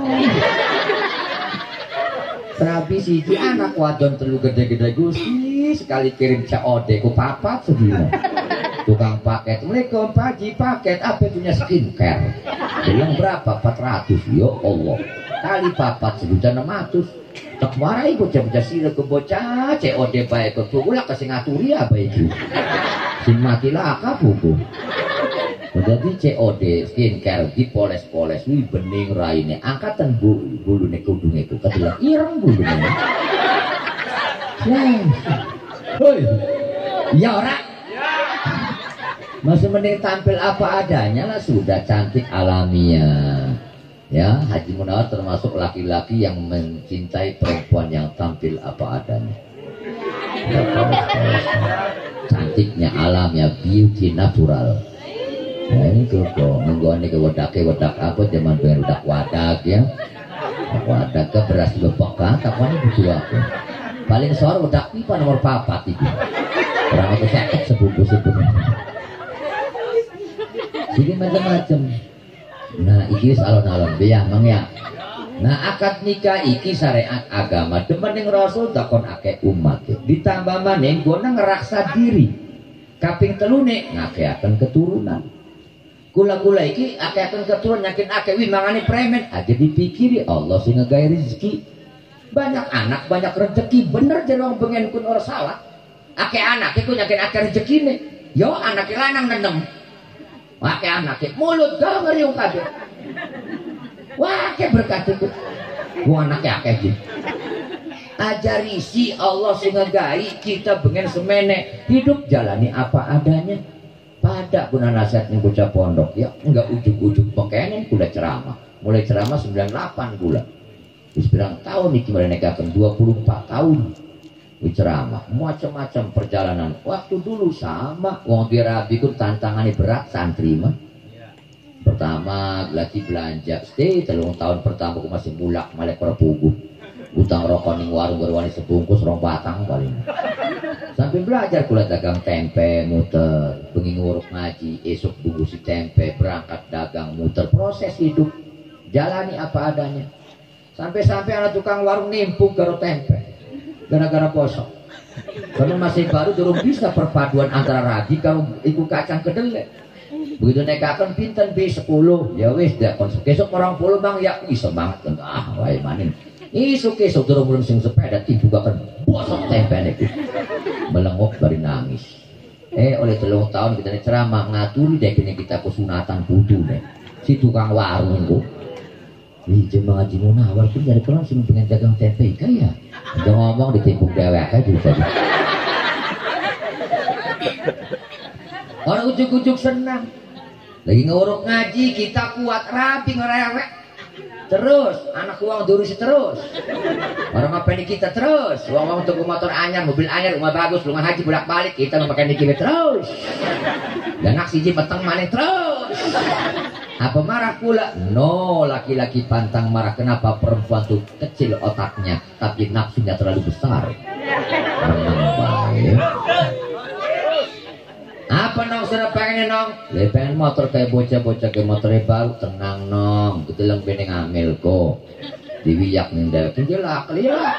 Rabi siji anak wadon telu gede-gede gusti sekali kirim C O D ku papat sedina. Tukang paket, Assalamualaikum Pak Haji paket apa punya skincare? Bilang berapa? empat ratus. Ya Allah. Kali papat sejuta enam ratus. Tak marai bocah-bocah sila ke bocah C O D baik ke ulah kasih ngaturi apa itu? Sing mati laka buku. Jadi C O D skincare dipoles-poles wih bening raine angkatan bulu bulune kudung itu ketilang ireng bulune. Hoi. Ya ora. Masih mending tampil apa adanya lah sudah cantik alamiah. Ya, Haji Munawar termasuk laki-laki yang mencintai perempuan yang tampil apa adanya. Cantiknya alamiah, beauty natural. Nah ini tuh kok menggoni ke wadak ke wadak apa zaman pengen wadak wadak ya. Wadak ke beras bepeka, kapan berdua aku. Paling sore wadak pipa nomor papat itu. Orang aku sakit sebungkus sebungkus. Jadi macam-macam. Nah iki alon-alon biang mang ya. Nah akad nikah iki syariat agama demening Rasul takon akeh umat. Ditambah maning gona ngeraksa diri. Kaping telune ngakeaken keturunan. Kula-kula iki akeaken keturunan yakin akeh wi mangane premen aja dipikiri Allah sing ngegawe rezeki. Banyak anak banyak rezeki bener jeneng bengen kun ora salah. Akeh anak iku yakin akeh rezekine. Yo anak lanang nenem. Akeh anak mulut gawe ngeriung kabeh. Wah akeh berkat iku. Wah anake akeh iki. Ajari si Allah sing ngegawe kita bengen semene hidup jalani apa adanya. Pada guna nasihat yang bocah pondok ya enggak ujuk-ujuk pekenen kula ceramah mulai ceramah sembilan puluh delapan gula wis pirang tahun iki mulai nekaken dua puluh empat tahun wis ceramah macam-macam perjalanan waktu dulu sama wong dirabi ku tantangannya berat santri mah pertama lagi belanja stay telung tahun pertama aku masih mulak malek perpugu utang rokok ning warung berwani sebungkus rong batang paling sampai belajar kula dagang tempe muter bengi nguruk ngaji esok bungkusi tempe berangkat dagang muter proses hidup jalani apa adanya sampai-sampai anak tukang warung nimpuk karo tempe gara-gara bosok karena masih baru durung bisa perpaduan antara ragi karo iku kacang kedelai begitu nekaken pinten B sepuluh ya wis dak besok orang puluh bang ya wis semangat ah wae maning isuk-isuk durung belum sing sepeda dibukakan bosok tempe niku melengok bari nangis eh oleh telung tahun kita ceramah ngaturi deh kini kita kesunatan putu nih si tukang warung itu wih jemaah Haji Munawar pun dari kelang sing pengen dagang tempe kaya udah ngomong ditimpuk dewek aja jadi orang ujuk-ujuk senang lagi nguruk ngaji kita kuat rapi ngerewek terus anak uang durusi terus orang apa ini kita terus uang uang untuk motor anyar mobil anyar rumah bagus rumah haji bolak balik kita memakai ini terus dan anak siji peteng maning terus apa marah pula no laki-laki pantang marah kenapa perempuan tuh kecil otaknya tapi nafsunya terlalu besar menang baik apa nong sudah pengen nong le pengen motor kayak bocah-bocah kayak motornya baru tenang nong gitu lang beneng amil ko diwiyak nenda tinggal liak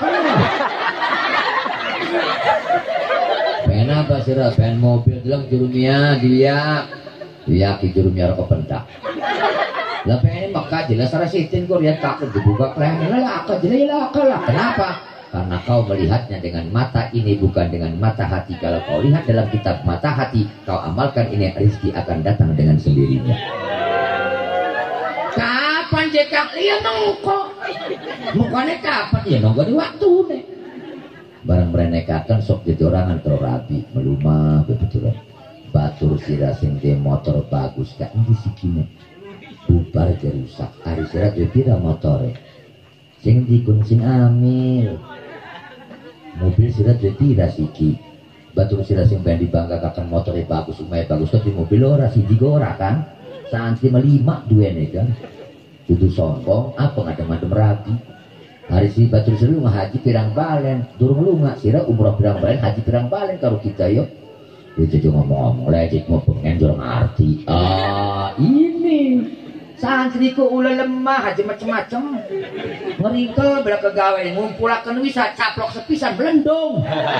pengen apa sih pengen mobil bilang jurumia diwiyak diwiyak di jurumia rokok pendak lah pengen maka jelas rasitin kok lihat takut dibuka pengen lah akal jelas lah akal lah kenapa karena kau melihatnya dengan mata ini bukan dengan mata hati. Kalau kau lihat dalam kitab mata hati kau amalkan ini rezeki akan datang dengan sendirinya. Kapan cekak? Iya mengko. Mengkone kapan? Ya nonggo di waktu nih. Barang merenekakan sok jadi orang antara rabi melumah bebetulan. Batur sira sing de motor bagus kak endi sikine. Bubar rusak. Ari sira de pira motore. Sing dikun sing amil. Mobil sira de pira siki. Batur sira sing ben dibanggakan motore bagus umay bagus tapi mobil ora siji ora kan. Santi lima duene kan. Kudu sombong apa ngadem-adem rabi. Hari si batur sira mah haji pirang balen, durung lunga sira umroh pirang balen, haji pirang balen karo kita yo. Itu cuma ngomong, lecet mau pengen durung arti. Ah, ini santriku ulah lemah haji macem-macem. Ngerikel bela kegawe ngumpulakeun wisa caplok sepisan belendung.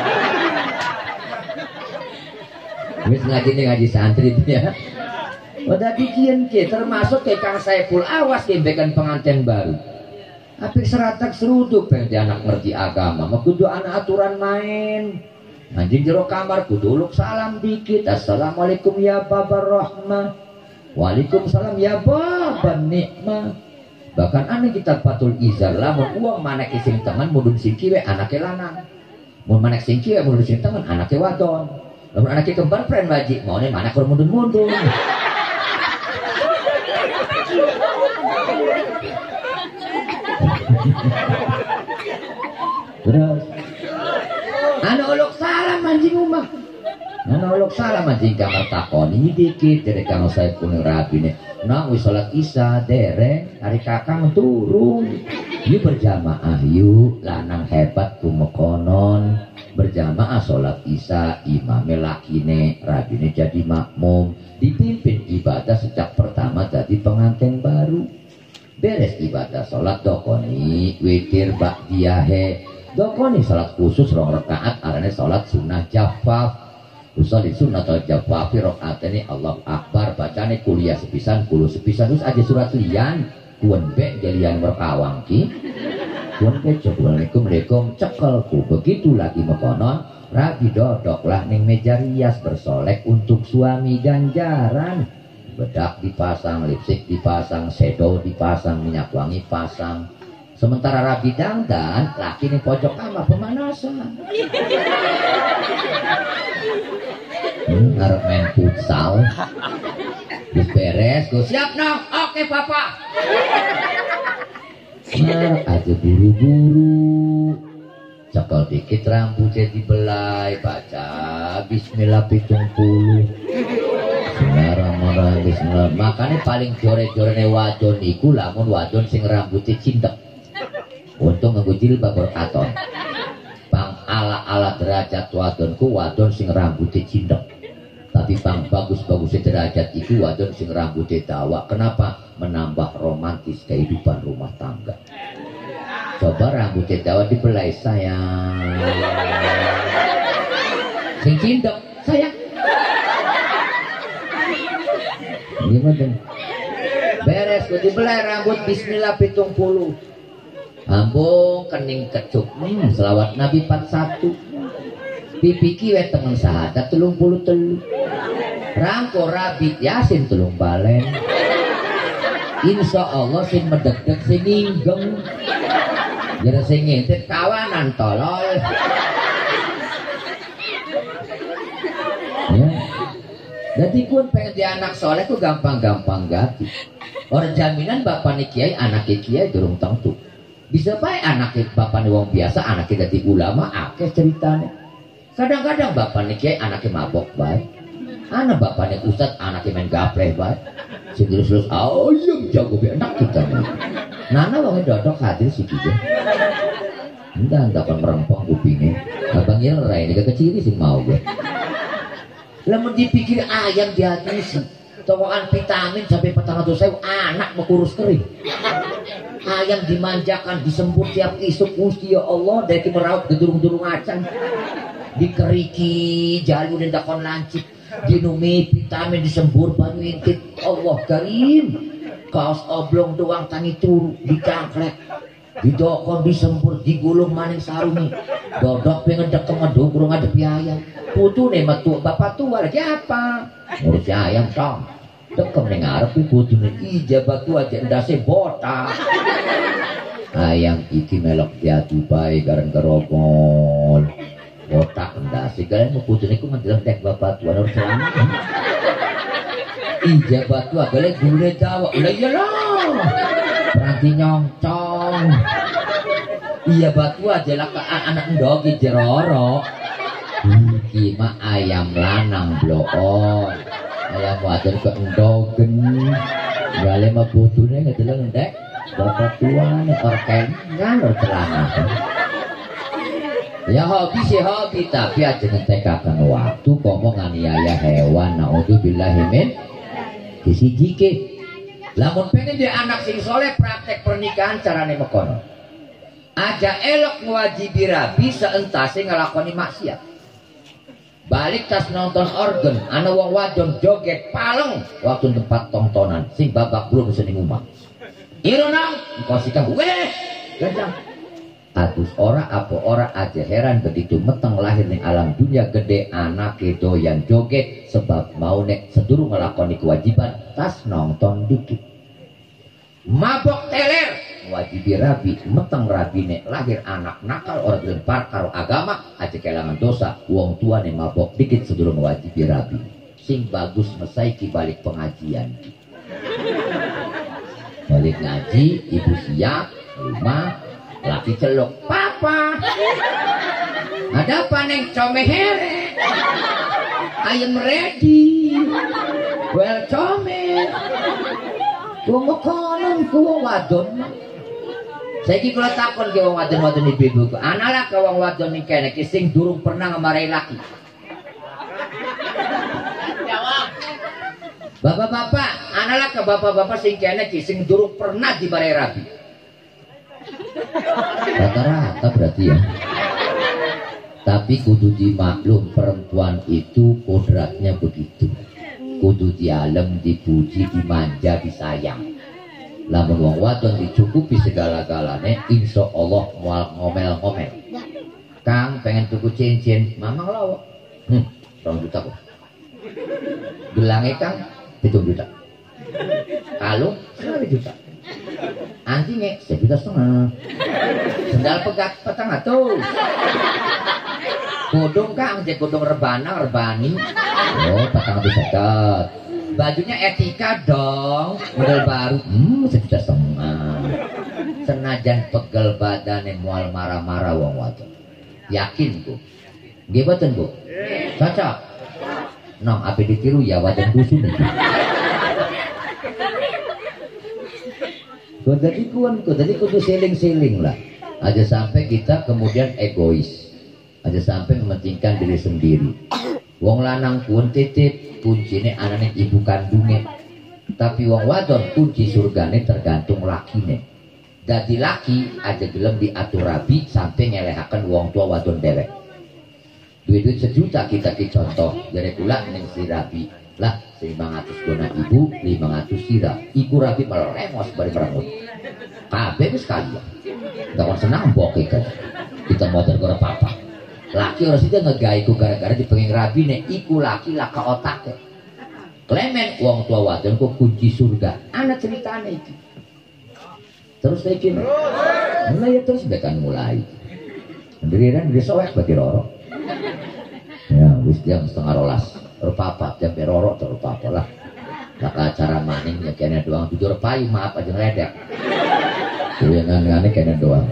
Wis ngaji ngaji santri ya. Udah bikin ke termasuk ke Kang Saiful awas kembekan pengantin baru. Apik seratak seruduk pengen anak ngerti agama mah kudu anak aturan main. Anjing jero kamar kudu uluk salam dikit. Assalamualaikum ya babar rahmah. Waalaikumsalam ya babar nikmah. Bahkan aneh kita patul izar lamun uang manek sing teman mudun sing kiwe anake lanang. Mun manek sing kiwe mudun sing teman anake wadon. Lamun anake kembar pren wajib maune manek kur mudun-mudun. Terus anu uluk salam anjing umah anu uluk salam anjing kamar takoni dikit dari kang saya kuning rapi nih nah wis sholat isya dereng hari kakang turun yuk berjamaah yuk lanang hebat kumekonon berjamaah sholat isya imame lakine rabine jadi makmum dipimpin ibadah sejak pertama jadi pengantin baru beres ibadah sholat dokoni witir ba'diyahe dokoni salat khusus rong rakaat arane salat sunnah jafaf usolli sunnah atau jafaf rakaat ini Allah akbar bacane kuliah sepisan kulo sepisan terus aja surat lian kuwen be jalian berkawang ki kuwen be assalamualaikum cekelku begitu lagi mekonon rabi dodoklah ning meja rias bersolek untuk suami ganjaran bedak dipasang lipstik dipasang shadow dipasang minyak wangi pasang. Sementara rabi dangdan, laki nih pojok kamar pemanasan. Hmm, ngarep main futsal. Terus beres, gue siap noh. Oke bapak. Nah, aja buru-buru. Cekel dikit rambutnya dibelai, baca Bismillah pitung puluh. Bismillahirrahmanirrahim. Bismillah. Makanya paling jore-jorene wadon iku lamun wadon sing rambutnya cindek. Untung nganggo jilbab berkaton. Pang ala-ala derajat wadonku wadon sing rambutnya cindek. Tapi pang bagus-bagusnya derajat itu wadon sing rambutnya dawa. Kenapa? Menambah romantis kehidupan rumah tangga. Coba rambutnya dawa dibelai sayang. Sing cindek sayang. Gimana? Beres gue dibelai rambut Bismillah pitung puluh. Ambung kening kecup hmm, selawat Nabi empat puluh satu pipi kiwe temen sahadat telung puluh telu rangko rabit yasin telung balen insya Allah sing medek-dek sing inggeng jere sing ngintip kawanan tolol ya jadi pun pengen di anak soleh ku gampang-gampang ganti orang jaminan bapak nih kiai anak kiai durung tentu bisa baik anaknya bapak nih wong biasa anaknya jadi ulama akeh ceritanya kadang-kadang bapak nih kiai anaknya mabok baik anak bapak nih ustad anaknya main gapleh baik terus-terus ayam jago bi enak kita nih nana wongnya dodok hadir sih gitu enggak enggak akan merempong kupingnya abang Yelrai ini kecil sih mau gue lamun dipikir ayam di hati sih tokoan vitamin sampai petang ratus ribu anak mau kurus kering ayam dimanjakan disembur tiap isuk Gusti ya Allah dari meraup gedurung-durung acan dikeriki jalur dan dakon lancip dinumi vitamin disembur banyu intip Allah karim kaos oblong doang tangi turu dicangklek didokon disembur digulung maning sarungi dodok pengen dek ngeduk kurung ngadepi ayam putu nih metu bapak tua lagi apa ngurus ayam tong tekem ning arep kudune ijabatu aja ndase botak. Ayang iki melok diadu bae gareng gerogol. Botak ndase kalian kudune ku mendelok tek bapak tuan ora celana. Ijabatu agale gure Jawa. Lah iyalah. Berarti nyongcong. Iya batu aja lah ke anak ndog jeroro. Iki mah ayam lanang bloon. Ayam wadon ke endogen. Gale mah putune ngedeleng ndek. Bapak tuane orken ngalor celana. Ya hobi sih hobi tapi aja ngentekaken waktu komo nganiaya hewan. Naudzubillahi min disijike. Lamun pengen dia anak sing soleh praktek pernikahan carane mekono. Aja elok ngewajibi rabi seentase ngelakoni maksiat. Balik tas nonton organ, ana wong wadon joget paleng waktu tempat tontonan sing babak belum seni ngumah. Ironang, engkau sikang weh, gendang. Atus ora apa ora aja heran begitu meteng lahir ning alam dunia gede anak itu yang joget sebab mau nek sedurung ngelakoni kewajiban tas nonton dikit. Mabok teler wajibi rabi meteng rabine lahir anak nakal orang dilempar karo agama aja kelangan dosa wong tua nih mabok dikit sedurung wajibi rabi sing bagus mesaiki balik pengajian balik ngaji ibu siap rumah laki celuk papa ada apa neng comehere ayam ready well come wong konon ku wong wadon saiki kula takon ke wong wadon-wadon ibu-ibu analah ke wong wadon ning kene ki sing durung pernah ngemarahi laki jawab bapak-bapak analah ke bapak-bapak sing kene ki sing durung pernah dimarahi rabi rata-rata berarti ya tapi kudu dimaklum perempuan itu kodratnya begitu kudu dialem, dipuji, dimanja, disayang. Lamun wong wadon dicukupi segala-galane, insya Allah mual ngomel-ngomel. Kang pengen tuku cincin, mamang lawak. Hmm, rong juta kok. Gelange Kang, pitung juta. Kalung, seratus juta. Anjingnya, sejuta setengah. Sendal pegat, petang atus. Kudung Kang, jadi kudung rebana, rebani. Oh, patang lebih dekat. Bajunya etika dong, model baru. Hmm, sejuta setengah. Senajan pegel badan yang mual marah-marah wong wadon. Yakin Bu? Nggih boten Bu? Cocok. Nom ape ditiru ya wadon dusun iki. Kok jadi kuan, kok jadi kudu seling-seling lah. Aja sampai kita kemudian egois. Aja sampai mementingkan diri sendiri. Wong lanang pun titip kuncine anane ibu kandungnya. Tapi wong wadon kunci surgane tergantung lakine. Dadi laki aja gelem diatur rabi sampai ngelehaken wong tua wadon dewek. Duit-duit sejuta kita ki contoh dari kula ning si rabi. Lah lima ratus gona ibu, lima ratus sira. Iku rabi melemos bari merengut. Kabeh wis kalian. Enggak senang mbok iki. Kita motor ora apa-apa. Laki orang situ ngegai ku gara-gara dipenging rabi nek iku laki laka otak klemen wong tua wadon ku kunci surga anak ceritanya itu terus lagi mulai ya terus dekan mulai diriran diri soek bagi roro ya wis jam setengah rolas terpapat jam beroro terpapat lah laka acara maning ya kena doang jujur payu maaf aja ngeledek dengan-dengan kena doang.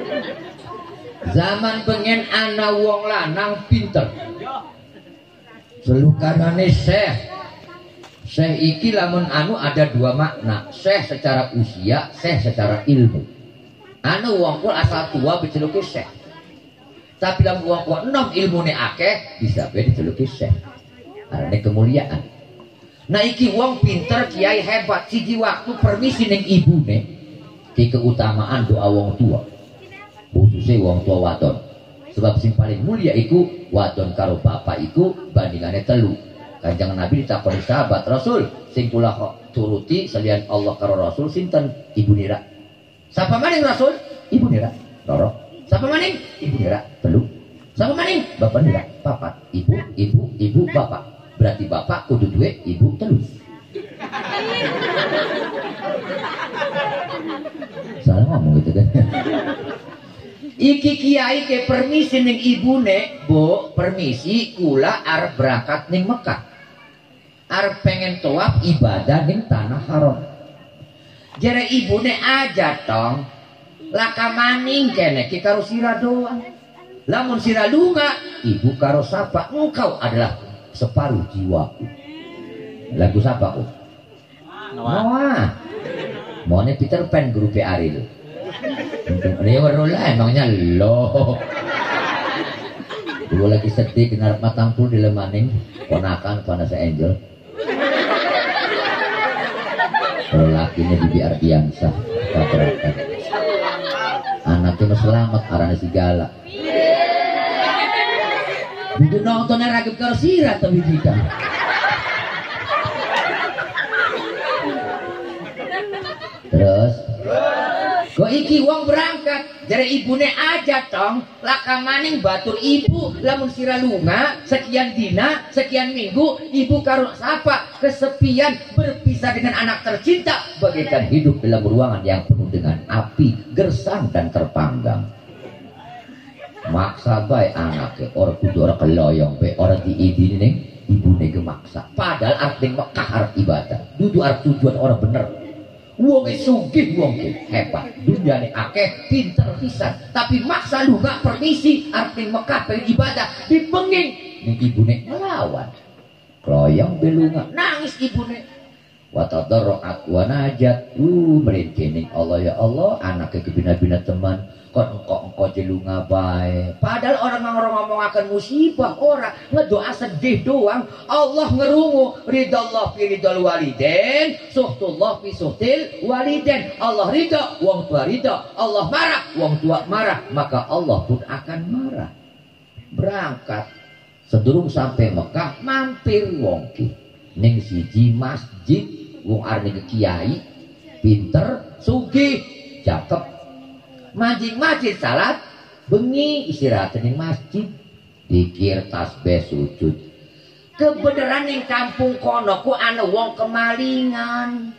Zaman pengen ana wong lanang pinter. Selukanane syekh. Syekh iki lamun anu ada dua makna. Syekh secara usia, syekh secara ilmu. Anu wong kul asal tua diceluki syekh. Tapi lamun wong kul enom ilmune akeh bisa bae diceluki syekh. Arane kemuliaan. Nah iki wong pinter kiai hebat siji waktu permisi ning ibune. Ki keutamaan doa wong tua. Khususnya wong tua wadon sebab sing paling mulia iku wadon karo bapak iku bandingannya telu. Kanjeng Nabi ditakoni sahabat Rasul sing kula turuti selian Allah karo Rasul sinten Ibu Nira. Sapa maning Rasul? Ibu Nira. Loro. Sapa maning? Ibu Nira. Telu. Sapa maning? Bapak Nira. Papat. Ibu, ibu, ibu, bapak. Berarti bapak kudu duwe, ibu telu. salah ngomong gitu kan. Iki kiai ke permisi ning ibune, Bu, permisi kula arep berangkat ning Mekah. Arep pengen tawaf ibadah ning tanah haram. Jare ibune aja tong. Laka maning kene ki karo sira doang. Lamun sira lunga, ibu karo sapa, engkau adalah separuh jiwaku. Lagu sapa ku? Noah. Mone Peter Pan grup Ariel. Dia warola emangnya lo. Dulu lagi sedih kena matang pul di lemaning ponakan panas Angel. Kalau lakinya Bibi Ardiansah tabrakan. Anaknya selamat arane sigala. Itu nontonnya ragam karo sirat tapi kita. Terus kok iki wong berangkat jare ibune aja tong laka maning batur ibu lamun sira lunga sekian dina sekian minggu ibu karo sapa kesepian berpisah dengan anak tercinta bagaikan hidup dalam ruangan yang penuh dengan api gersang dan terpanggang. Maksa bae anake ora kudu ora keloyong be ora diidini ning ibune gemaksa padahal arep ning Mekah arep ibadah dudu arep tujuan ora bener. Wong sugih wong hebat, dunyane akeh, pinter pisan, tapi maksa lu gak permisi arep ning Mekah pengen ibadah, dipenging ning ibune ngelawan. Kloyong belunga, nangis ibune. Wa tadarruat wa najat, uh merintih ning Allah ya Allah, anake kebina-bina teman, kon engko-engko jelunga bae. Padahal orang-orang ngomong akan musibah, ora ngedoa sedih doang. Allah ngerungu, ridallah fi ridal waliden, suhtullah fi suhtil waliden. Allah ridha, wong tua ridha. Allah marah, wong tua marah, maka Allah pun akan marah. Berangkat sedurung sampai Mekah mampir wong ki ning siji masjid, wong arep kiai pinter sugih cakep mancing masjid salat bengi istirahat ning masjid dikir tasbih sujud kebenaran ning kampung kono ku ana wong kemalingan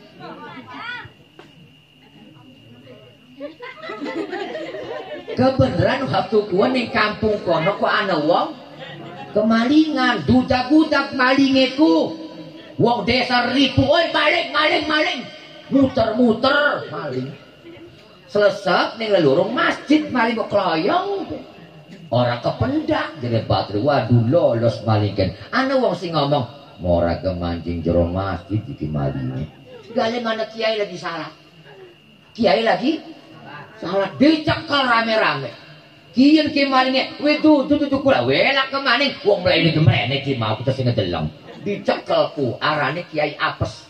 kebenaran waktu ku ning kampung kono ku ana wong kemalingan dudak-dudak malingeku wong desa ribu oi maling maling maling muter-muter maling selesai ning lelurung masjid maling kok kloyong ora kependak jadi batri waduh lolos malingken ana wong sing ngomong mora kemancing jero masjid iki malinge gale mana kiai lagi salat kiai lagi salat dicekel rame-rame kiyen ki malinge we dudu dudu kula we lak kemaning wong mlene gemrene ki mau kita sing ngedeleng dicekelku arane kiai apes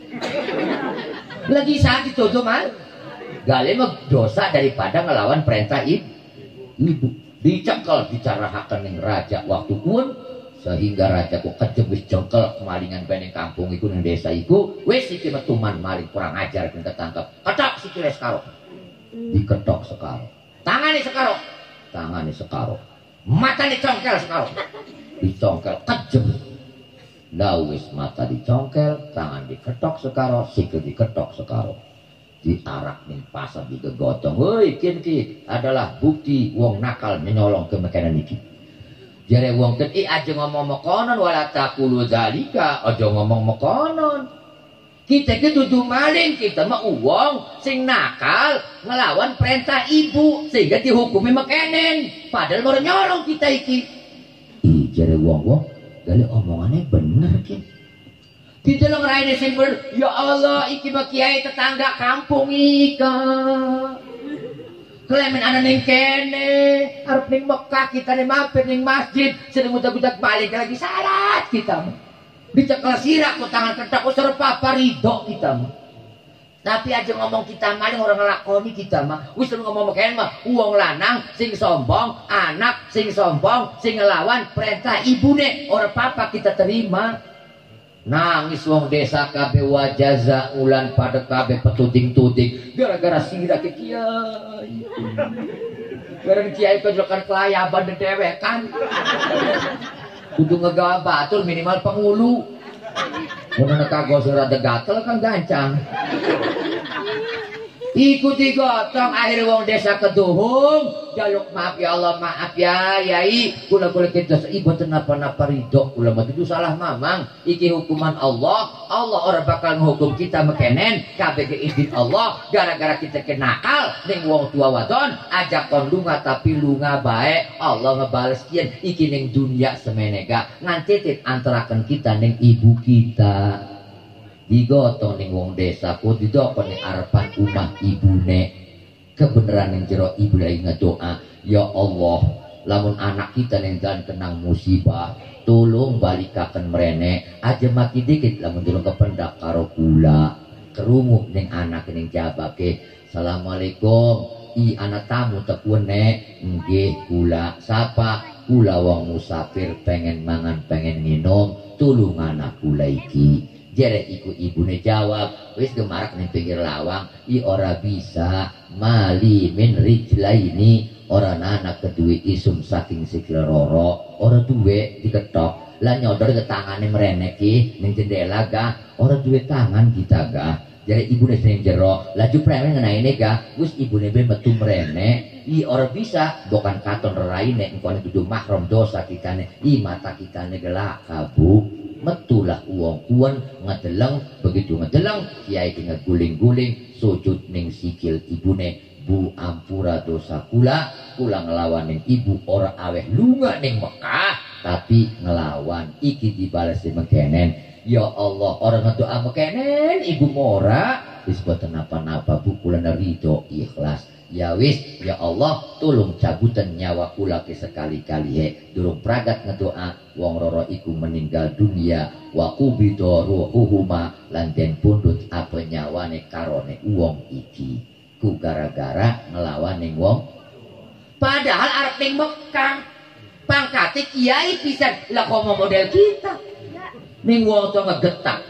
lagi sakit dodo mal gale mah dosa daripada ngelawan perintah ibu dicekel dicarahaken ning raja waktu pun sehingga raja ku kejeb wis jengkel kemalingan beneng kampung iku ning desa iku wis iki metuman maling kurang ajar ben ketangkep ketok sikile sekaro diketok sekaro tangane sekaro tangane sekaro matane congkel sekaro dicongkel kejeb lawis mata dicongkel tangan diketok sekaro sikil diketok sekaro diarak ning pasar digegotong woi kin ki adalah bukti wong nakal menyolong ke makanan iki jare wong ken i aja ngomong mekonon wala taqulu zalika aja ngomong mekonon kita ki dudu maling kita mah wong sing nakal ngelawan perintah ibu sehingga dihukumi mekenen padahal baru nyolong kita iki i jare wong-wong gale omongannya bener ki di dalam raine sing bener ya Allah iki mah kiai tetangga kampung ika klemen ana ning kene arep ning Mekah kita ning mampir ning masjid sedeng budak-budak balik lagi salat kita mah dicekel sirak ku tangan ketak usur papa ridho kita mah tapi aja ngomong kita maling orang ngelakoni kita mah wis ngomong kene mah wong lanang sing sombong anak sing sombong sing ngelawan perintah ibune ora papa kita terima nangis wong desa kabeh wajaza ulan pada kabeh petuding-tuding gara-gara sira ke kiai gara kiai kejlokan kelayaban dedewekan kudu ngegawa batur minimal pengulu mun ana kagos rada gatel kan gancang ikuti gotong akhir wong desa keduhung jaluk maaf ya Allah maaf ya yai kula kula kita ibu kenapa-napa ridho kula mati itu salah mamang iki hukuman Allah Allah orang bakal menghukum kita mekenen kabeh izin Allah gara-gara kita kenakal ning wong tua wadon ajak kon lunga tapi lunga baik Allah ngebales kian iki ning dunia semenega ngantitit antarakan kita ning ibu kita digotong ning wong desa ku didokon ning arepan umah ibune kebenaran yang jero ibu lagi ngedoa ya Allah lamun anak kita ning dalan kenang musibah tolong balikaken mrene aja mati dikit lamun tolong kependak karo kula kerungu ning anak ning jabake assalamualaikum i anak tamu tekune nggih kula sapa kula wong musafir pengen mangan pengen minum tulung anak kula iki jere iku ibune jawab wis gemarak ning pinggir lawang i ora bisa mali min rijlaini ora anak kedue isum saking sikil roro ora duwe diketok lah nyodor ke tangane mrene ki ning jendela ga ora duwe tangan kita ga jare ibune sing jero laju premen ngenaine ga wis ibune be metu mrene i ora bisa bukan katon raine engko kudu mahram dosa kitane i mata kitane gelak kabuk metulah uang kuan ngedeleng begitu ngedeleng kiai ki guling-guling sujud ning sikil ibune bu ampura dosa kula kula ngelawan ning ibu ora aweh lunga ning Mekah tapi ngelawan iki dibales mekenen ya Allah orang ngedoa mekenen ibu mora wis boten napa-napa bu kula ridho ikhlas ya wis ya Allah tolong cabutan nyawa kula ke sekali-kali he durung pragat ngedoa wong roro iku meninggal dunia wa qubida ruhuhuma lan den pundhut apa nyawane karone wong iki ku gara-gara ngelawan ning wong padahal arep ning Mekah pangkate kiai pisan lah komo model kita ning wong to ngegetak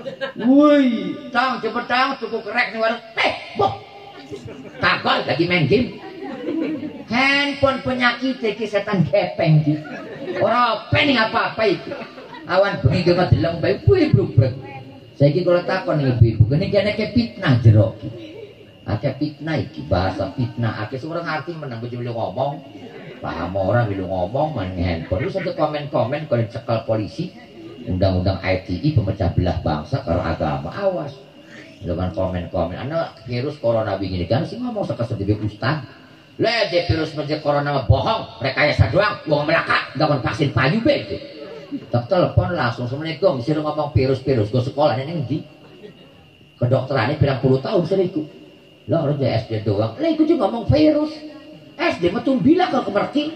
woi tang cepet tang cukup kerek ning warung teh boh takol lagi main game handphone penyakit iki setan gepeng iki ora pening apa-apa iki awan bengi ke deleng bae kuwi blubrek saiki kula takon ibu-ibu kene kene ke fitnah jero akeh fitnah iki bahasa fitnah akeh seorang arti menang bojo ngomong paham orang bilu ngomong main handphone terus ada komen-komen kalau dicekel polisi undang-undang I T I pemecah belah bangsa karo agama awas dengan komen-komen anak virus corona begini kan sih ngomong sekasih ustaz le de virus menjadi corona bohong rekayasa doang uang melaka gak vaksin payu be itu tak telepon langsung assalamualaikum disuruh ngomong virus-virus gue sekolah ini di kedokteran ini pirang puluh tahun seriku lah orang S D doang lah ikut juga ngomong virus S D metung bila kalau kemerti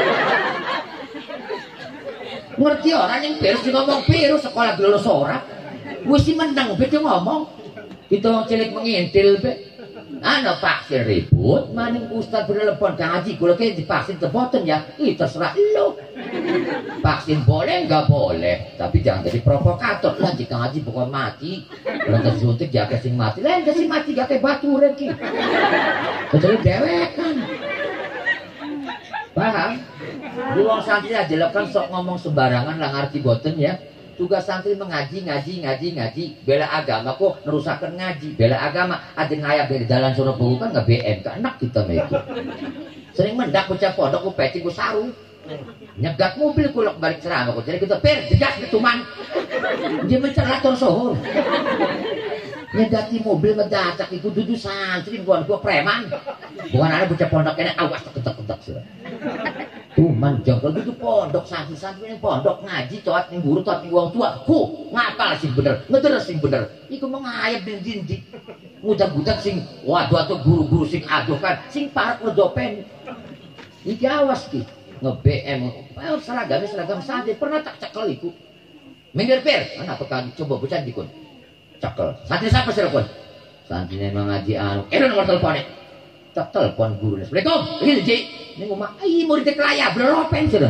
ngerti orang yang virus ngomong virus sekolah lulus orang gue sih menang betul ngomong kita orang cilik mengintil be anak vaksin ribut maning ustaz bertelepon kang haji kalau kayak divaksin terboten ya itu terserah lo vaksin boleh nggak boleh tapi jangan jadi provokator lah jika haji bukan mati kalau tersuntik jaga sing mati lain sing mati jaga batu reki kecuali dewek kan paham di wong santri aja kan sok ngomong sembarangan lah ngerti boten ya tugas santri mengaji ngaji ngaji ngaji bela agama kok nerusakan ngaji bela agama ada ngayap dari jalan Surabaya kan nggak B M kan enak kita itu sering mendak bocah pondok ku peci ku sarung nyegat mobil kulok balik ceramah kok jadi kita per jejas gitu man dia mencerator sohor nyegati mobil ngedadak itu duduk santri bukan gua preman bukan ada bocah pondok ini awas ketek-ketek sih Tuman jongkol itu pondok santri-santri yang pondok ngaji coat yang guru coat yang uang tua ku ngapal sing bener ngederes sing bener iku mengayap dan dindi budak-budak sing waduh atau guru-guru sing aduh kan sing parak ngedopen iki awas ki nge-B M ayo seragam seragam santri pernah tak cekel iku minggir per mana pekan coba bocah dikun cekel santri siapa sih pun santri yang ngaji anu eh nomor teleponnya tak telepon guru assalamualaikum ini Ji ini ngomong ayo murid kelaya belopen sudah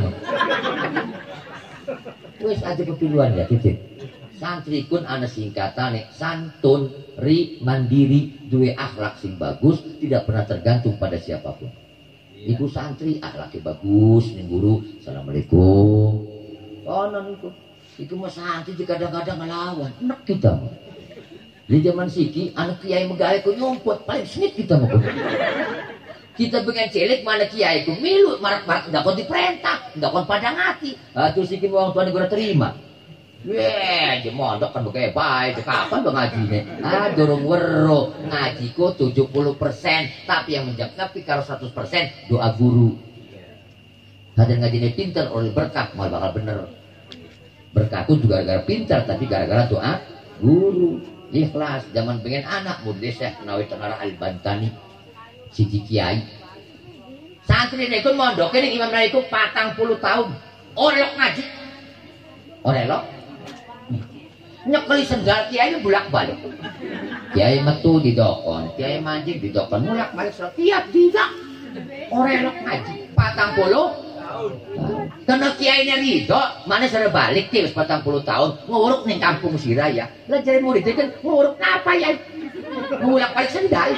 wes aja kepiluan ya titik santri kun ana singkatan nih santun ri mandiri duwe akhlak sing bagus tidak pernah tergantung pada siapapun ibu santri akhlaknya bagus nih guru assalamualaikum oh non itu itu mah santri kadang-kadang ngelawan enak kita Di zaman siki anak kiai megawe ku nyumput paling snit kita mau. Kita pengen cilik mana kiai ku milu marak-marak ndak kon diperintah, ndak kon padang hati. Ah terus siki wong tuane gue terima. Weh, di mondok kan begitu baik, kapan bang ngajinya? Ah, dorong wero ngajiku tujuh puluh persen, tapi yang menjawab pikir seratus persen doa guru. Hadir ngajinya pintar oleh berkah, mal bakal bener. Berkahku juga gara-gara pintar, tapi gara-gara doa guru. Ikhlas, zaman pengen anak murid Syekh Nawawi Tenara Al-Bantani siji kiai. Santri niku mondok ning Imam Nawawi ku patang puluh tahun. Orelok ngaji. Orelok. Nyekeli sendal kiai bolak-balik. Kiai metu di dokon, kiai mancing di dokon, bolak-balik setiap tidak. Orelok ngaji patang puluh karena kiainya ridho, mana sudah balik terus patang puluh tahun nguruk ning kampung Siraya. Lah jare muridnya kan nguruk apa ya? Ngulak balik sendal.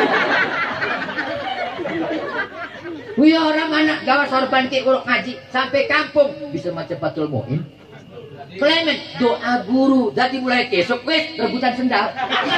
Wih orang anak gawa sorban ki nguruk ngaji sampai kampung bisa maca Fathul Muin. Klemen doa guru, jadi mulai besok wis rebutan sendal.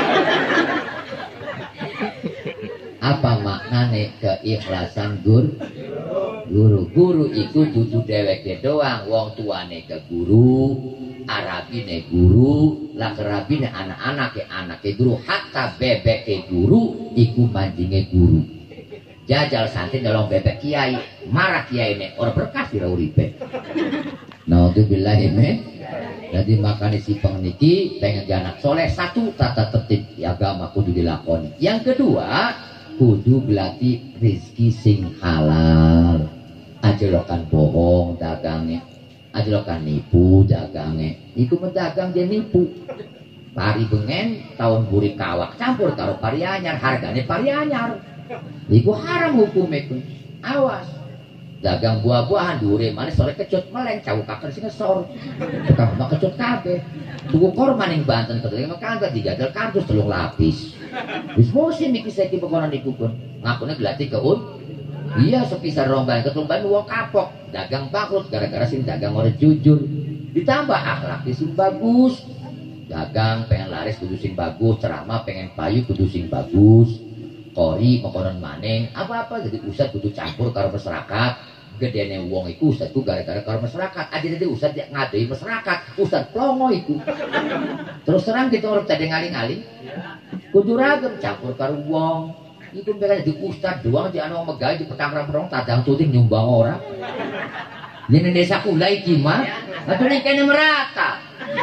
Apa maknane keikhlasan gur? Guru guru iku dudu dheweke doang, wong tuane ke guru, arabine guru, lah kerabine anak-anake anake guru, hatta bebeke guru iku manjinge guru. Jajal santri nyolong bebek kiai, marah kiai ne ora berkah sira uripe. Naudzubillah min. Jadi makanya si pengniki pengen anak soleh, satu tata tertib agama kudu dilakoni. Yang kedua kudu berarti rizki sing halal. Ajelokan bohong dagangnya, ajelokan nipu dagangnya. Iku mendagang dia nipu. Pari bengen tahun buri kawak campur karo pari anyar, harganya pari anyar. Iku haram hukumnya ku. Awas. Dagang buah-buahan dure manis sore kecut meleng cawu kakek sing ngesor. Tukang mak kecut kabeh. Tuku korma ning Banten kedeleng kagak dijadal kardus telung lapis. Wis musim iki saiki pekonan niku pun. Ngakune glati keun. Iya sepisah rombang ketumban wong kapok. Dagang bangkrut gara-gara sing dagang ora jujur. Ditambah akhlak sing bagus. Dagang pengen laris kudu sing bagus, ceramah pengen payu kudu sing bagus. Kori pekonan maning apa-apa jadi ustad kudu campur karo masyarakat. Gedene wong iku ustad ku gara-gara karo masyarakat. Aja dadi ustad ngadei masyarakat, ustad plongo iku. Terus terang kita urip tadi ngaling-aling. Kudu ragem campur karo wong. Iku mereka jadi ustad doang di anu megah di petang-petang tadang tuting nyumbang orang. Ini desa kula iki mah, atuh ning kene merata.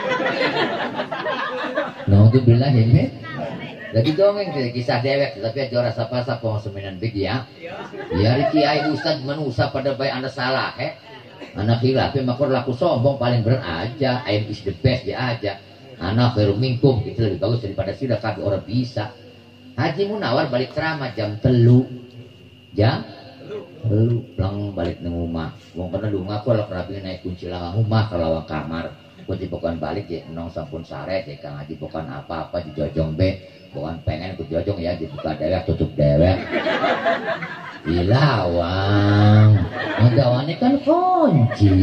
Naudzubillah min. Jadi dongeng kisah dewek, tapi ada orang sapa-sapa mau seminan begi ya. Ya kiai ustad manusia pada baik anak salah, eh. Anak hilaf, makor laku sombong paling berat aja. I am is the best dia aja. Anak baru mingkum itu lebih bagus daripada sudah kabeh orang bisa. Haji Munawar balik ceramah jam telu, jam telu, pulang balik neng rumah. Wong kena lunga aku kalau kerabi naik kunci lawang rumah ke lawang kamar. Kunci bukan balik ya, nong sampun saret ya, kang Haji bukan apa-apa di jojong be. Bukan pengen ikut jojong ya, dibuka dewek, tutup dewek. Ilawang, nggawane kan kunci.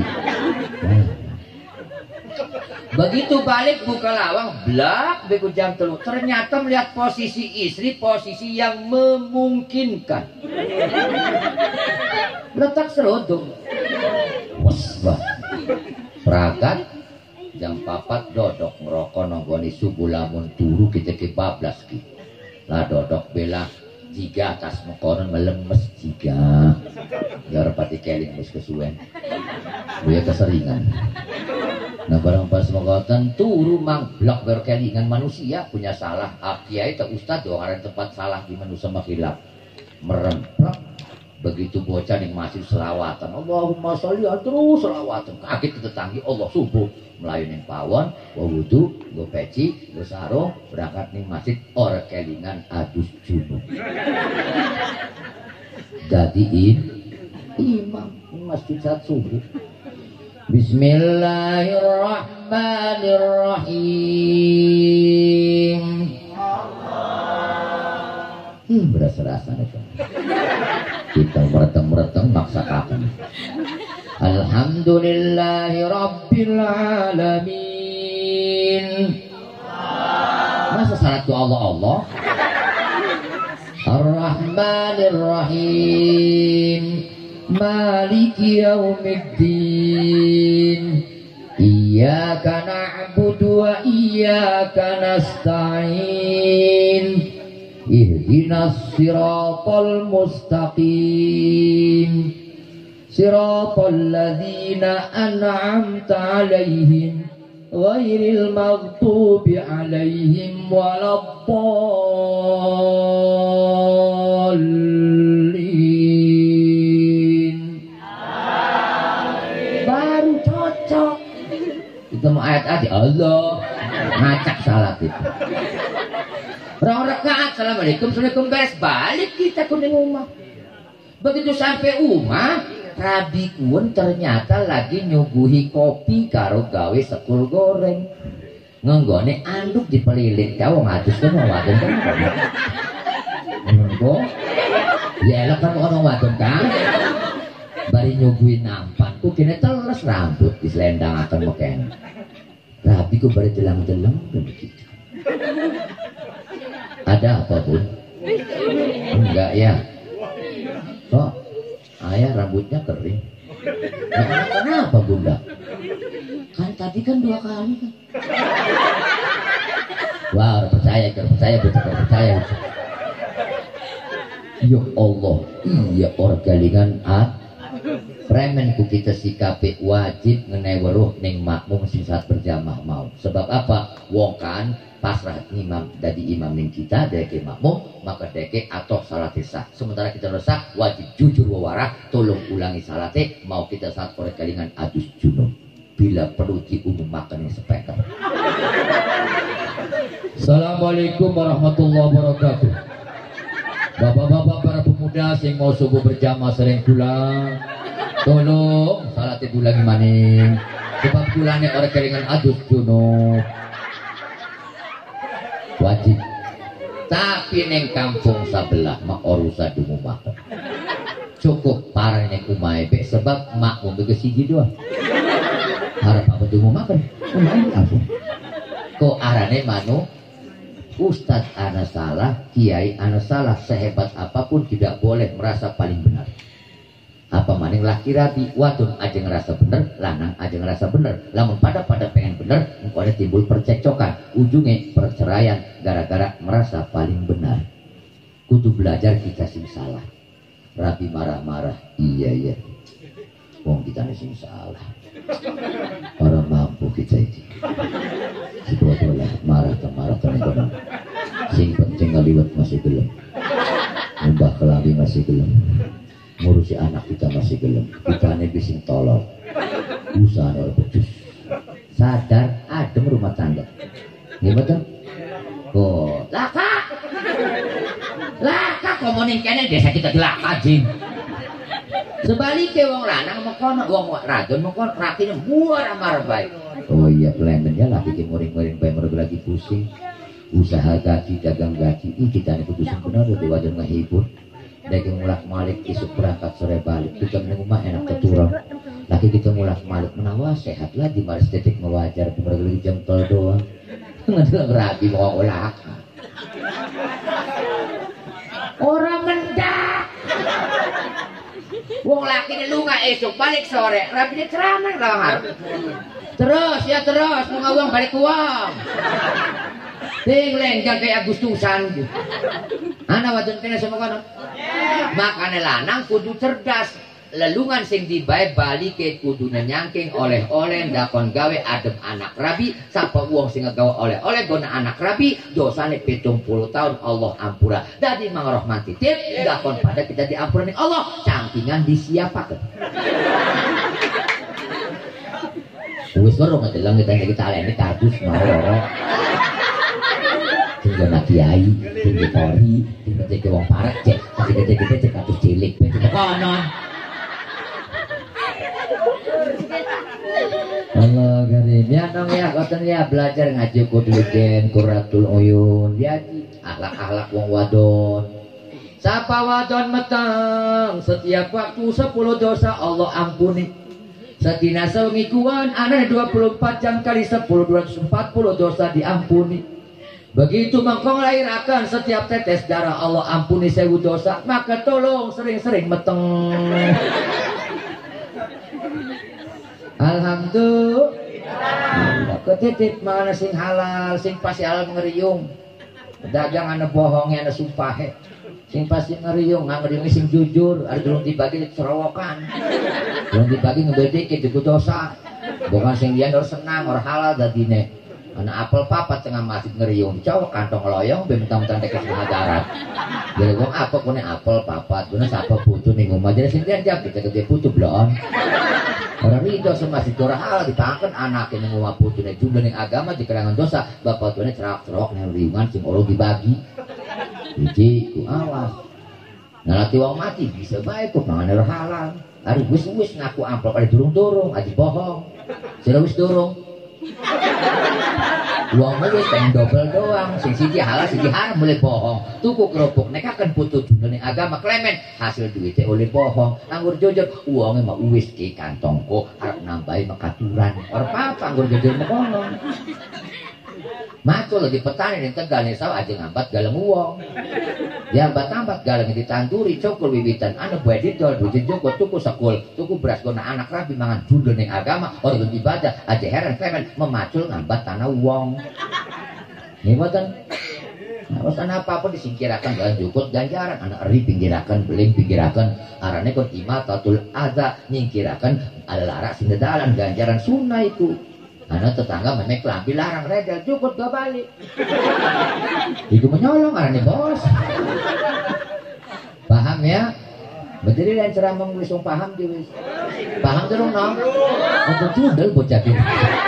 Begitu balik buka lawang, blak, beku jam telu. Ternyata melihat posisi istri, posisi yang memungkinkan. Letak serudung. Wasbah. Peragat. Jam papat dodok merokok nonggoni subuh lamun turu kita ke bablas ki. Lah dodok bela jika atas mekonon melemes jika. Ya repati keling mus kesuwen. Buya keseringan. Nah barang pas mekotan turu mang blok berkelingan manusia punya salah. Ah kiai tak ustad doang ada tempat salah di manusia makhilaf. Meremplak. Begitu bocah yang masih selawatan, Allahumma sholli terus selawatan. Kaget ke tetanggi Allah subuh melayu ning pawon, wa wudu, go peci, go sarung, berangkat ning masjid ora kelingan adus junub. Jadiin imam masjid saat subuh. Bismillahirrahmanirrahim. Hmm, berasa-rasa nih kan. Kita mereteng-mereteng maksakan. Alhamdulillahi Rabbil Alamin. Masa salat ku Allah Allah. Ar-Rahmanir Rahim. Maliki yaumiddin. Iyyaka na'budu wa iyyaka nasta'in. Ihdinas siratal mustaqim. Siratal ladzina an'amta 'alaihim ghairil maghdubi 'alaihim waladdallin. Baru cocok. Kita mau ayat-ayat Allah ngacak salat itu. Rong rakaat assalamualaikum assalamualaikum beres balik kita kuning rumah. Begitu sampai rumah Rabi kun ternyata lagi nyuguhi kopi karo gawe sekul goreng. Ngenggone anduk dipelilit kau ngatus kan wadon kan. Nengko ya elok kan orang wadon kan. Bari nyuguhi nampan ku kene teles rambut diselendangaken meken. Rabi ku bari delang-delang begitu. Ada apa pun? Enggak ya. Kok ayah rambutnya kering? Ya, kenapa bunda? Kan tadi kan dua kali kan. Wah, percaya, percaya, betul percaya. Ya Allah, iya orgalingan at. Premen ku kita sikapi wajib ngenai weruh ning makmum sing saat berjamaah mau. Sebab apa? Wong kan pasrah imam jadi imam ning kita deke makmum maka deke atau salat sah. Sementara kita resah wajib jujur wawarah tolong ulangi salate mau kita saat korek kalingan adus junub bila perlu diumumkan yang speaker. Assalamualaikum warahmatullahi wabarakatuh. Bapak-bapak para pemuda sing mau subuh berjamaah sering pulang tolong salate ulangi maning sebab pulangnya korek kalingan adus junub wajib. Tapi neng kampung sebelah mak urusan dungu makan cukup parah neng umai be sebab mak mau siji doang harap apa dungu makan umai kampung kok arane manu Ustadz ana salah, kiai ana salah, sehebat apapun tidak boleh merasa paling benar. Apa maning laki rabi wadon aja ngerasa bener, lanang aja ngerasa bener. Lamun pada pada pengen bener, mengkode timbul percekcokan, ujungnya perceraian gara-gara merasa paling benar. Kudu belajar kita sing salah. Rabi marah-marah, iya iya. Wong kita sing salah. Orang mampu kita ini. Sebetulnya marah ke marah ke negara. Sing penting ngaliwat masih gelem. Mbah kelambi masih gelem. Ngurusi anak kita masih gelem. Kita ini bising tolong. Usaha oleh becus. Sadar adem rumah tangga. Gimana? Oh, laka. Laka komuning kene desa kita gelaka jing. Sebaliknya wong lanang mengkono wong radon mengkono rakine muar amar baik. Oh iya plemennya laki ki muring-muring bae mergo lagi pusing. Usaha gaji dagang gaji ih kita ini kudu bener di wajan ngehibur. Dagang mulak-malik isuk berangkat sore balik kita ning rumah enak keturang. Laki kita mulak-malik menawa sehat lah di maris detik mewajar mergo lagi jengtol doang. Ngadeg rabi mau olak. Orang mendak. Wong laki ini lu nggak esok balik sore, rapi dia ceramah lah. Terus ya terus mau ngawang balik uang. Ting lenggang kayak Agustusan. Anak wajan kena sama kono. Makanya lanang kudu cerdas. Lelungan sing dibae balik ke kudu nyangking oleh-oleh dakon gawe adem anak rabi sapa wong sing gawe oleh-oleh gona anak rabi dosane pitung puluh tahun Allah ampura. Dadi mang rahmati tip dakon pada kita diampura ning Allah campingan disiapakeun. Wis weruh ngedelang kita kita aleni kardus ngoro. Tinggal nak kiai, tinggal polri, tinggal cek wong parek cek, kasih cek kita cek katus cilik, cek konon. Allah karim ya dong ya koten ya belajar ngaji kudugen Qurratul Uyun ya akhlak-akhlak wong wadon. Sapa wadon meteng setiap waktu sepuluh dosa Allah ampuni. Sedina sewengikuan ana dua puluh empat jam kali sepuluh dua ratus empat puluh dosa diampuni. Begitu mengkong lahirakan setiap tetes darah Allah ampuni sewu dosa, maka tolong sering-sering meteng. Alhamdulillah. Ketitip mana sing halal, sing pasti halal ngeriung. Dagang ane bohong, ane sumpahe. Sing pasti ngeriung, nggak ngeriung sing jujur. Ada belum dibagi cerowokan, belum dibagi ngebedik itu dosa. Bukan sing dia harus senang, orang halal dadine. Anak apel papat tengah masjid ngeriung, cowok kantong loyong, bentang-bentang teket setengah darat. Jadi gua apa kone apel papat, guna siapa putu nih ngomong jadi sendirian jam kita gede putu belum. Orang itu semasjid orang halal ditangkan anak ini ngomong putu nih jumlah nih agama di kalangan dosa, bapak tuanya cerak-cerak ngeriungan sing orang dibagi. Jadi ku awas. Nah lati wong mati bisa baik kok mangan orang halal. Hari wis-wis ngaku amplop ada durung-durung, aja bohong. Sira wis durung. Uang wis teng double doang, sing siji halal siji haram boleh bohong. Tuku kerupuk nek akan putu dunia agama klemen hasil duitnya oleh bohong. Anggur jujur uangnya mah wis ke kantongku arep nambahi makaturan. Ora apa anggur jujur mekono. Macul lagi petani yang Tegal nih sawah aja ngambat galeng uang. Dia ambat-ambat galeng ditanduri cokol wiwitan anu buat didol duit joko tuku sekul tuku beras guna anak rabi mangan judul ning agama orang ibadah aja heran klemen memacul ngambat tanah uang. Nih boten. Nah, urusan apa-apa disingkirakan jalan jukut ganjaran anak eri pinggirakan beling pinggirakan arane kon imatatul adza nyingkirakan alalara sindedalan ganjaran sunnah itu. Anak tetangga memek lambi larang redel jukut gak balik. Itu menyolong arane bos. Paham ya? Berdiri dan ceramah ngusung paham di wis. Paham terus nong? Untuk judel bocah ini.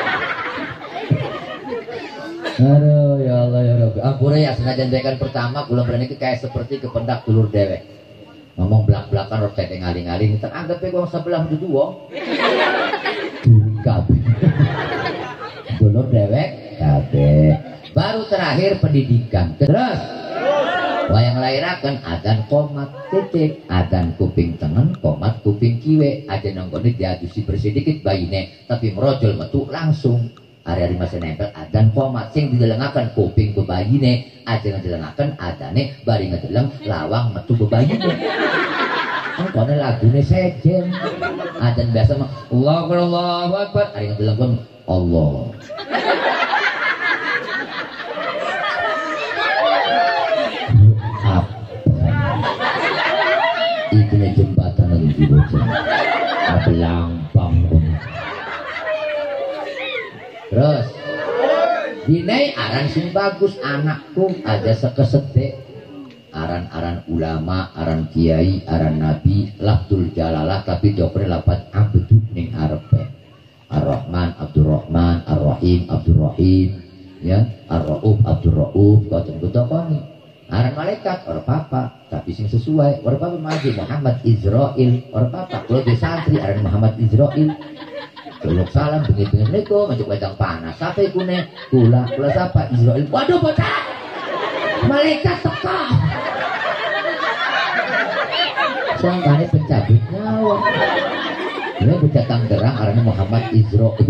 Aduh ya Allah ya Rabbi. Ampura ya sengaja dekan pertama kula berani kayak seperti kependak dulur dewek. Ngomong belak-belakan rok tete ngaling-ngaling. Tak anggap ya wong sebelah dudu wong. Kabeh. Dulur dewek kabeh. Baru terakhir pendidikan. Terus wayang lairakan adan komat titik adan kuping tengen komat kuping kiwe aja nonggone diadusi bersedikit bayine tapi merojol metu langsung hari-hari masih nempel adan komat sing didelengakan kuping bebayine aja ngedelengakan adane bari ngedeleng lawang metu bebayine kan kone lagune sejen adan biasa mah Allahu Allahu Akbar hari ngedeleng kon Allah ikune jembatan nanti bocah abelampang terus dinai aran sing bagus anakku aja sekesete aran-aran ulama aran kiai aran nabi lafzul jalalah tapi dokre lapat abdu ning arepe Ar-Rahman Abdurrahman Ar-Rahim Abdurrahim ya Ar-Rauf Abdurrauf kau koni aran malaikat orang papa tapi sing sesuai orang papa maju Muhammad Izrail orang papa kalau di santri aran Muhammad Izrail Tolong salam bengi-bengi niku macam wedang panas sampai kune kula kula sapa Izrail waduh bocah malaikat teka sangkane pencabut nyawa ini bocah Tangerang aran Muhammad Izrail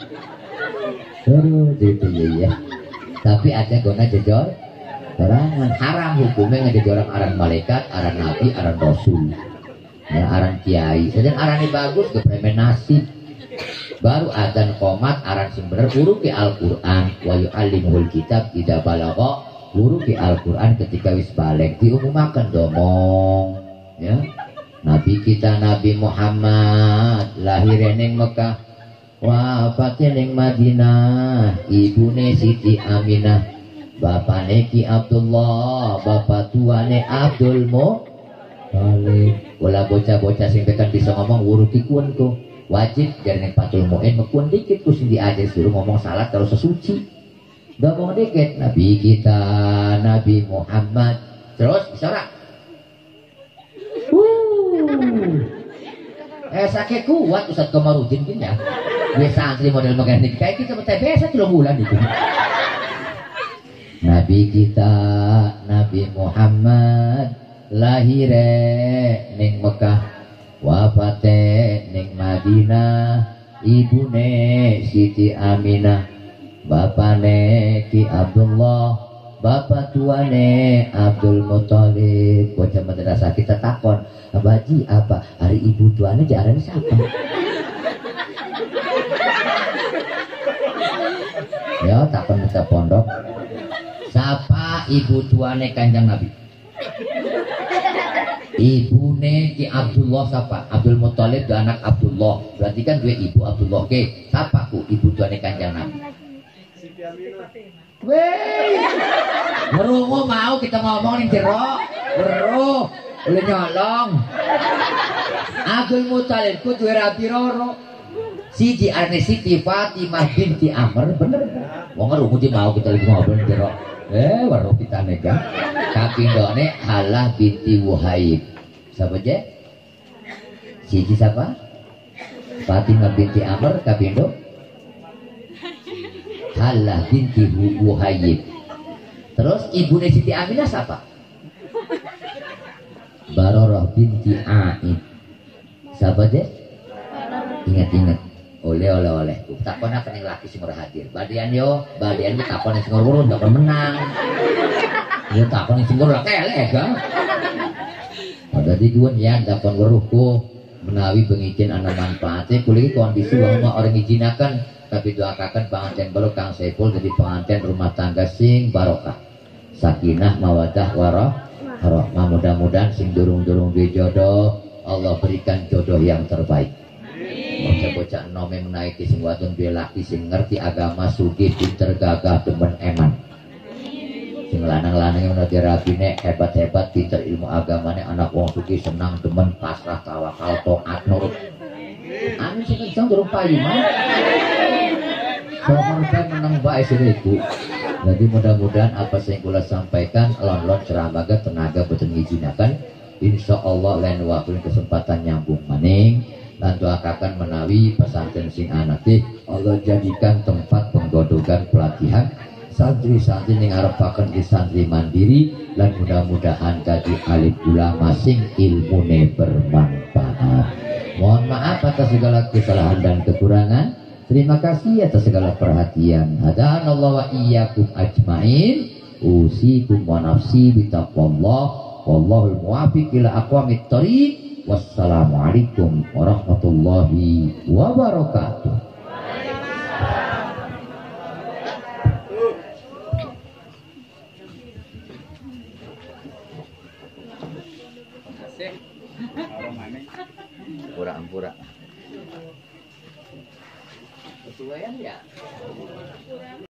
aduh itu ya tapi ada gona jejor orang haram hukumnya ngejadi orang aran malaikat, aran nabi, aran rasul, ya, aran kiai. Sedang arannya bagus, kepremen nasib. Baru adzan qomat, aran sing bener, huruf ke Al-Quran, wa yu'allimuhul kitab, tidak balagha, huruf ke Al-Quran ketika wis balik diumumakan domong, ya. Nabi kita Nabi Muhammad lahir ning Mekah, wafat ning Madinah, ibune Siti Aminah. Bapak Neki Abdullah, bapak tuane Abdul Muthalib. Kula bocah-bocah sing tekan bisa ngomong huruf ikun ku wajib jarene patul muin mekun dikit ku sing diajar suruh ngomong salat terus sesuci. Ngomong dikit Nabi kita Nabi Muhammad terus bisa ora? Uh. Eh sakit kuat Ustaz Komarudin gini ya. Biasa santri model mekanik kayak kita betul biasa tiga bulan itu. Nabi kita Nabi Muhammad lahire ning Mekah wafate ning Madinah ibune Siti Aminah bapane Ki Abdullah bapak tuane Abdul Muthalib. Bocah madrasah kita takon, abaji apa hari ibu tuane jarane siapa? Ya takon kita pondok, siapa ibu tuane Kanjeng Nabi? Ibune Ki Abdullah siapa? Abdul Muthalib itu anak Abdullah. Berarti kan dua ibu Abdullah. Oke, siapa ku ibu tuane Kanjeng Nabi? Weh, merungu mau kita ngomong nih jero, weruh, boleh nyolong. Abdul Muthalib ku dua rabi roro. Siji arne Siti Fatimah binti Amr, bener. Wong ngerungu di mau kita lagi ngobrol nih jero. Eh, weruh kita nega. Kapindone Halah binti Wuhaib. Siapa aja? Siji siapa? Fatimah binti Amr, kapindo Halah binti Wuhaib. Terus ibunya Siti Aminah siapa? Barorah binti Aid. Siapa aja? Ingat-ingat. Oleh oleh oleh. Takon apa nih laki sing ora hadir. Badian yo, badian ki takon sing ora urun ndak menang. Yo takon sing ora kelek ga. Ada di duan ya takon weruhku menawi bengicin ana manfaate kulit kondisi bahwa orang izinakan tapi doakan pengantin baru Kang Saiful jadi pengantin rumah tangga sing barokah. Sakinah mawadah warahmah. Mudah-mudahan sing durung-durung di jodoh Allah berikan jodoh yang terbaik. Bocah-bocah nome menaiki sing wadon duwe laki sing ngerti agama, sugih, pinter, gagah, demen, eman. Sing lanang-lanang yang udah rabine hebat-hebat, pinter ilmu agamanya, anak wong sugih, senang, demen, pasrah, tawakal, taat, nurut. Anu sing kencang durung payu mah. Soalnya menang bae sih ibu. Jadi mudah-mudahan apa yang kula sampaikan lon-lon ceramaga tenaga boten ngijinakan. Insya Allah lain waktu kesempatan nyambung maning. Dan doakan menawi pesantren sing anak Allah jadikan tempat penggodogan pelatihan santri-santri yang ngarepaken di santri mandiri dan mudah-mudahan jadi alim ulama sing ilmune bermanfaat. Mohon maaf atas segala kesalahan dan kekurangan. Terima kasih atas segala perhatian. Hadanallah wa iyyakum ajmain. Usikum wa nafsi bitaqwallah. Wallahul muwaffiq ila aqwamit thoriq. Wassalamualaikum warahmatullahi wabarakatuh. Pura-pura. Kesuaian ya.